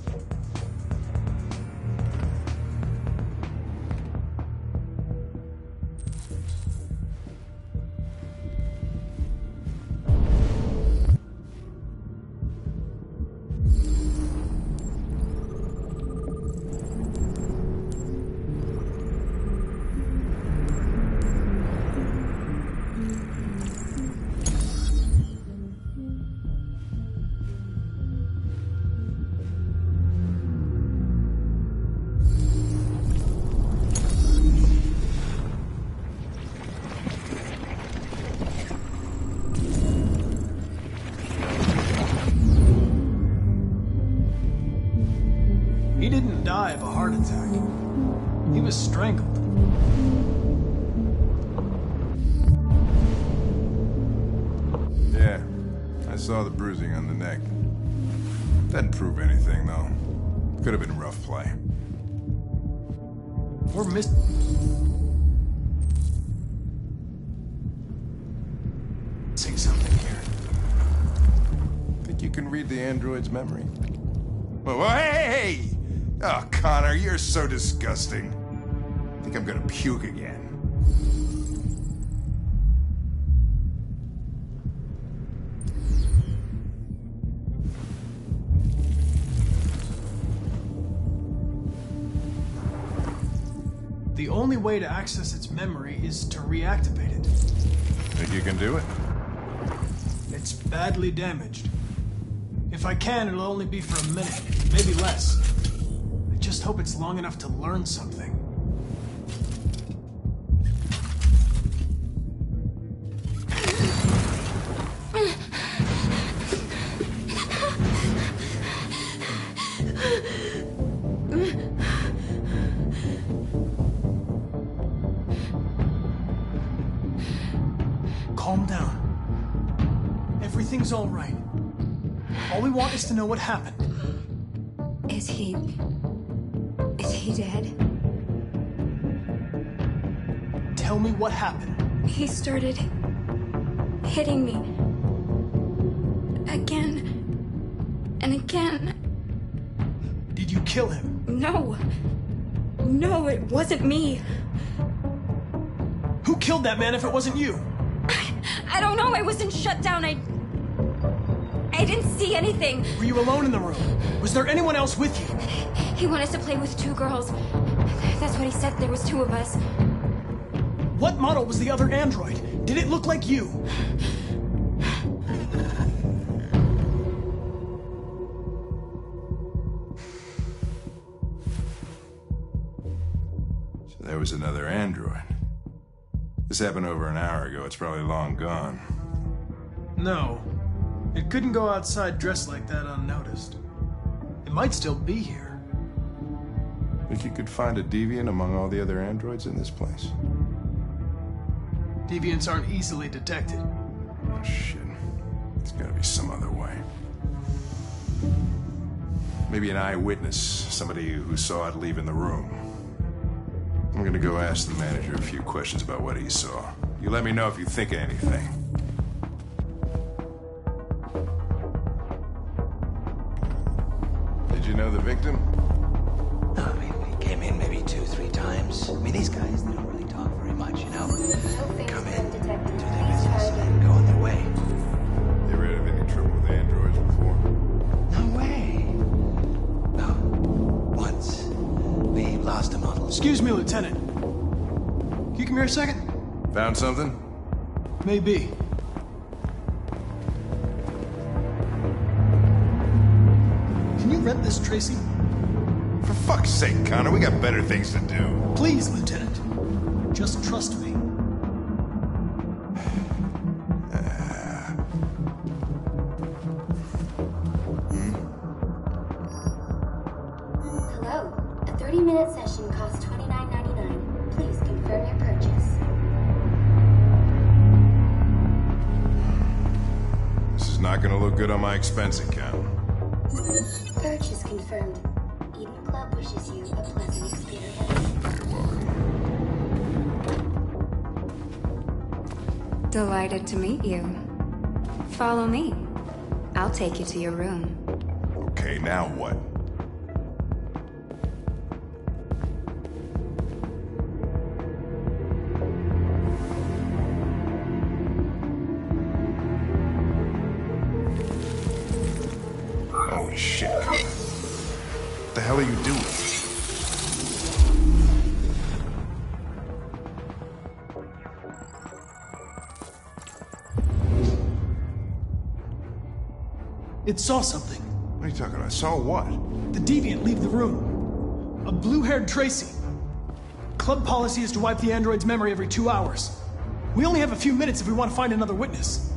He didn't die of a heart attack. He was strangled. Yeah, I saw the bruising on the neck. Doesn't prove anything, though. Could have been rough play. We're missing something here. Think you can read the android's memory? Whoa, hey! Oh, Connor, you're so disgusting. I think I'm gonna puke again. only way to access its memory is to reactivate it. Think you can do it? It's badly damaged. If I can, it'll only be for a minute, maybe less. I just hope it's long enough to learn something. Calm down. Everything's all right. All we want is to know what happened. Is he dead? Tell me what happened. He started hitting me. Again. And again. Did you kill him? No. No, it wasn't me. Who killed that man if it wasn't you? I don't know. I wasn't shut down. I didn't see anything. Were you alone in the room? Was there anyone else with you? He wanted us to play with 2 girls. That's what he said. There was 2 of us. What model was the other android? Did it look like you? So there was another android. This happened over an hour ago. It's probably long gone. No. It couldn't go outside dressed like that unnoticed. It might still be here. Think you could find a deviant among all the other androids in this place? Deviants aren't easily detected. Oh, shit. There's gotta be some other way. Maybe an eyewitness, somebody who saw it leaving the room. I'm gonna go ask the manager a few questions about what he saw. You let me know if you think of anything. Did you know the victim? No, I mean, we came in maybe 2-3 times. I mean, these guys, they don't really talk very much, you know? They come in, do their business, and then go on their way. You ever had any trouble with androids before? No way. No. Once. We lost a model. Excuse me, Lieutenant. Can you come here a second? Found something? Maybe. Can you rent this, Tracy? For fuck's sake, Connor, we got better things to do. Please, Lieutenant. Just trust me. Hello. A 30-minute session costs $29.99. Please confirm your purchase. This is not gonna look good on my expense account. Purchase confirmed. Eden Club wishes you a pleasant experience. You're welcome. Delighted to meet you. Follow me. I'll take you to your room. Okay, now what? Holy shit, Connor. What the hell are you doing? It saw something. What are you talking about? Saw what? The deviant leave the room. A blue-haired Tracy. Club policy is to wipe the android's memory every 2 hours. We only have a few minutes if we want to find another witness.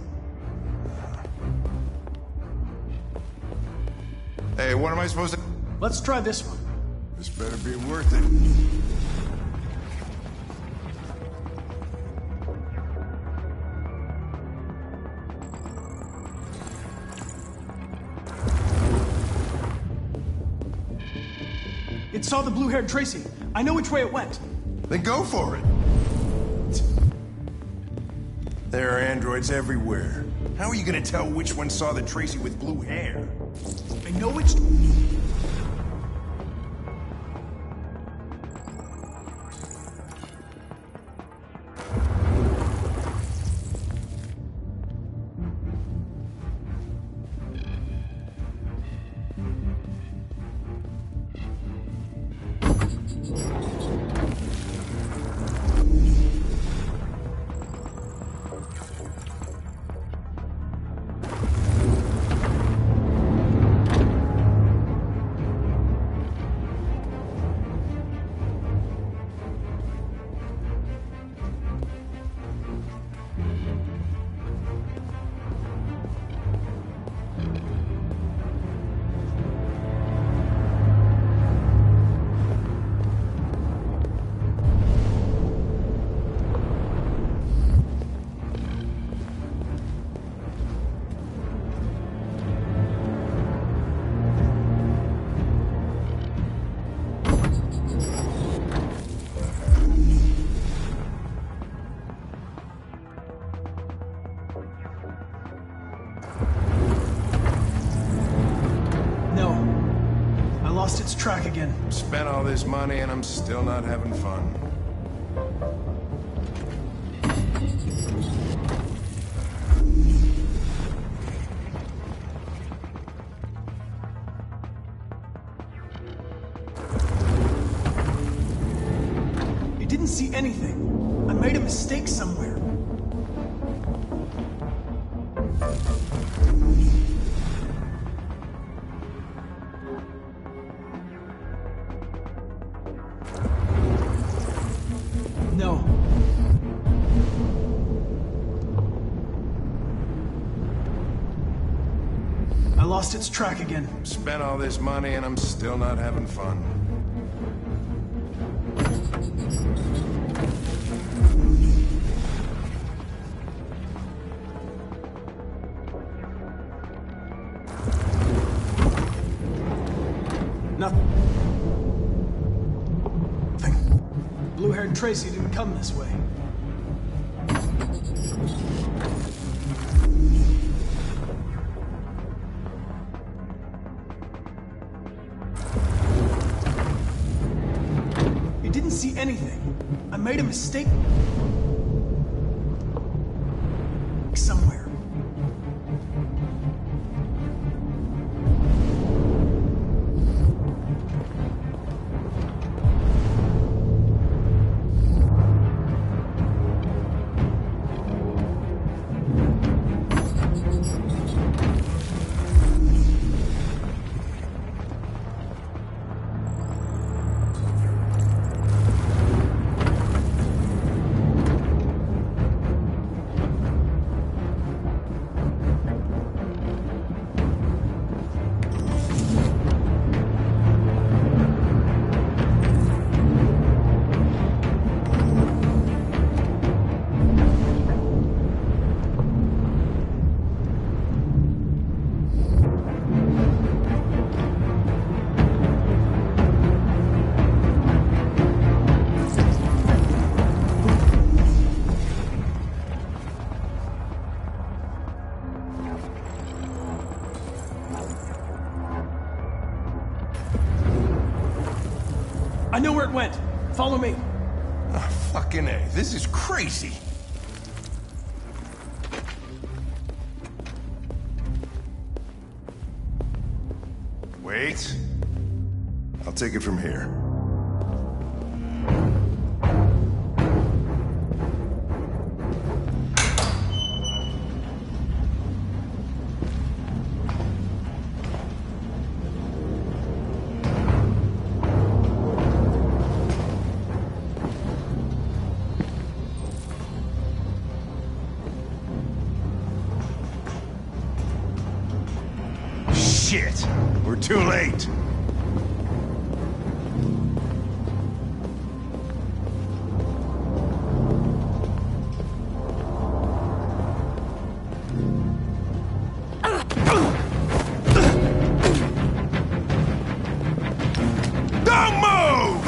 Hey, what am I supposed to... Let's try this one. This better be worth it. It saw the blue-haired Tracy. I know which way it went. Then go for it. There are androids everywhere. How are you gonna tell which one saw the Tracy with blue hair? I know which... lost its track again. Spent all this money and I'm still not having fun. It didn't see anything. I made a mistake somewhere. No. I lost its track again. Spent all this money and I'm still not having fun. Nothing. Blue-haired Tracy didn't come this way. It didn't see anything. I made a mistake somewhere. I know where it went. Follow me. Oh, fucking A. This is crazy. Wait. I'll take it from here. Shit! We're too late! Don't move!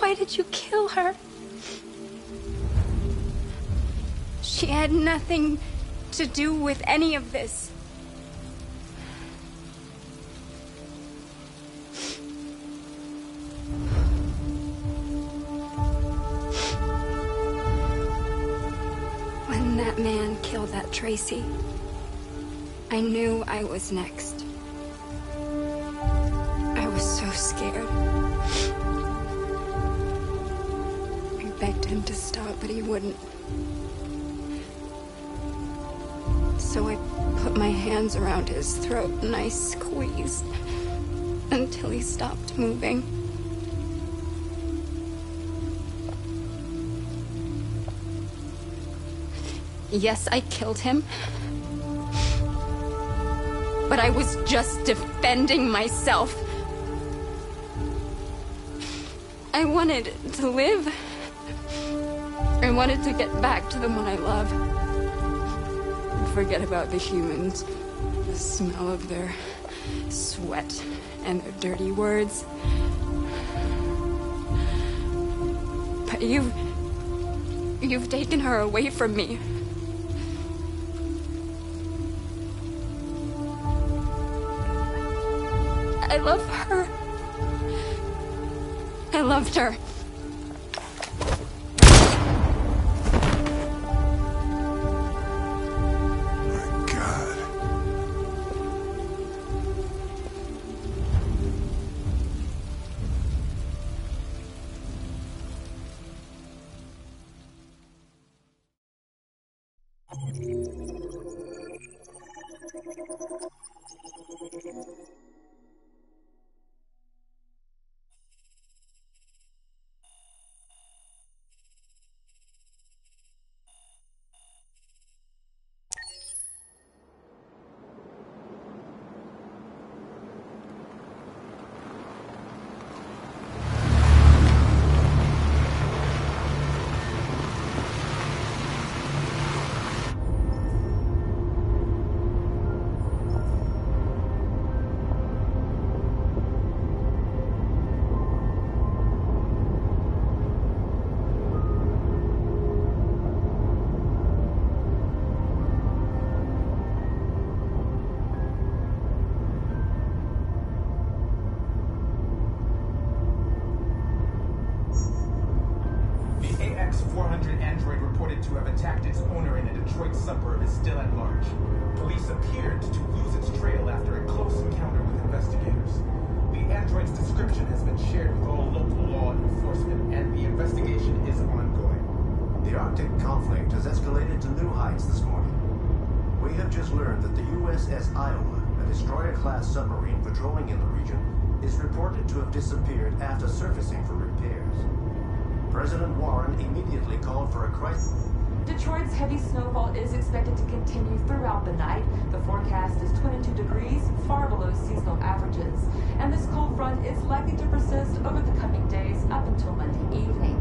Why did you kill her? She had nothing to do with any of this. When that man killed that Tracy, I knew I was next. I was so scared. I begged him to stop, but he wouldn't. So I put my hands around his throat and I squeezed until he stopped moving. Yes, I killed him. But I was just defending myself. I wanted to live. I wanted to get back to the one I love. And forget about the humans. The smell of their sweat and their dirty words. But you've taken her away from me. I love her. I loved her. My God. AX-400 android reported to have attacked its owner in a Detroit suburb is still at large. Police appeared to lose its trail after a close encounter with investigators. The android's description has been shared with all local law enforcement, and the investigation is ongoing. The Arctic conflict has escalated to new heights this morning. We have just learned that the USS Iowa, a destroyer-class submarine patrolling in the region, is reported to have disappeared after surfacing for repairs. President Warren immediately called for a crisis. Detroit's heavy snowfall is expected to continue throughout the night. The forecast is 22 degrees, far below seasonal averages. And this cold front is likely to persist over the coming days up until Monday evening.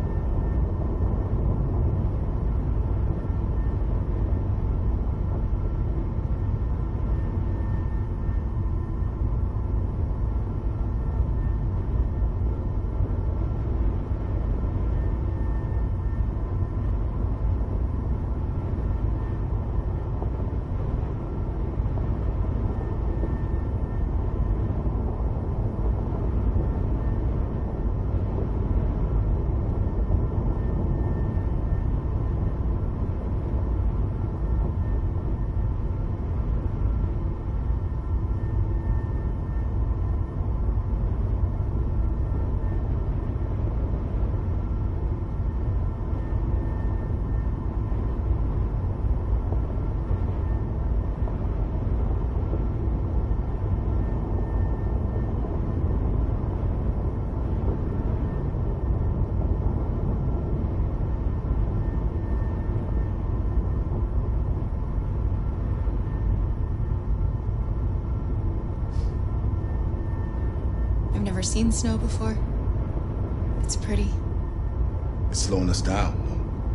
I've never seen snow before. It's pretty. It's slowing us down, no?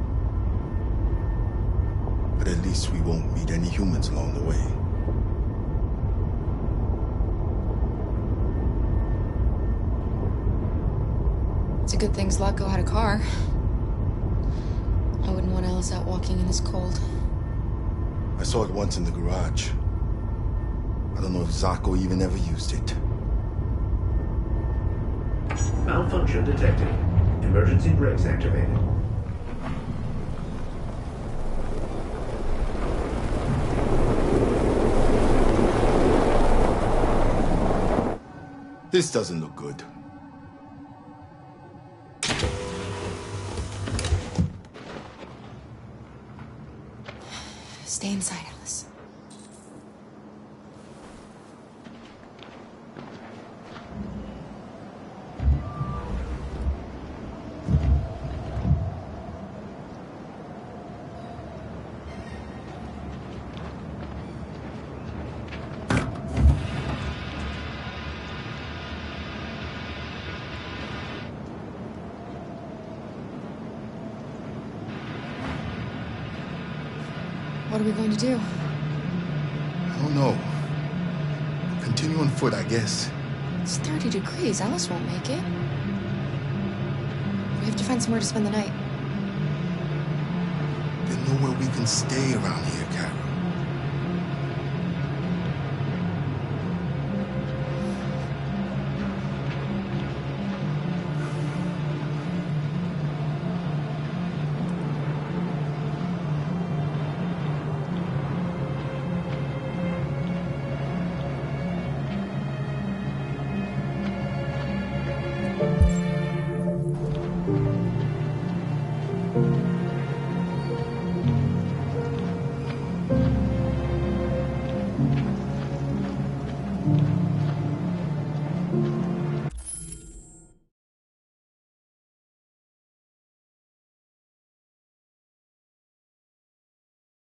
But at least we won't meet any humans along the way. It's a good thing Zlatko had a car. I wouldn't want Alice out walking in this cold. I saw it once in the garage. I don't know if Zlatko even ever used it. Malfunction detected. Emergency brakes activated. This doesn't look good. Stay inside, Alice. What are we going to do? I don't know. Continue on foot, I guess. It's 30 degrees. Alice won't make it. We have to find somewhere to spend the night. There's nowhere we can stay around here, Carol.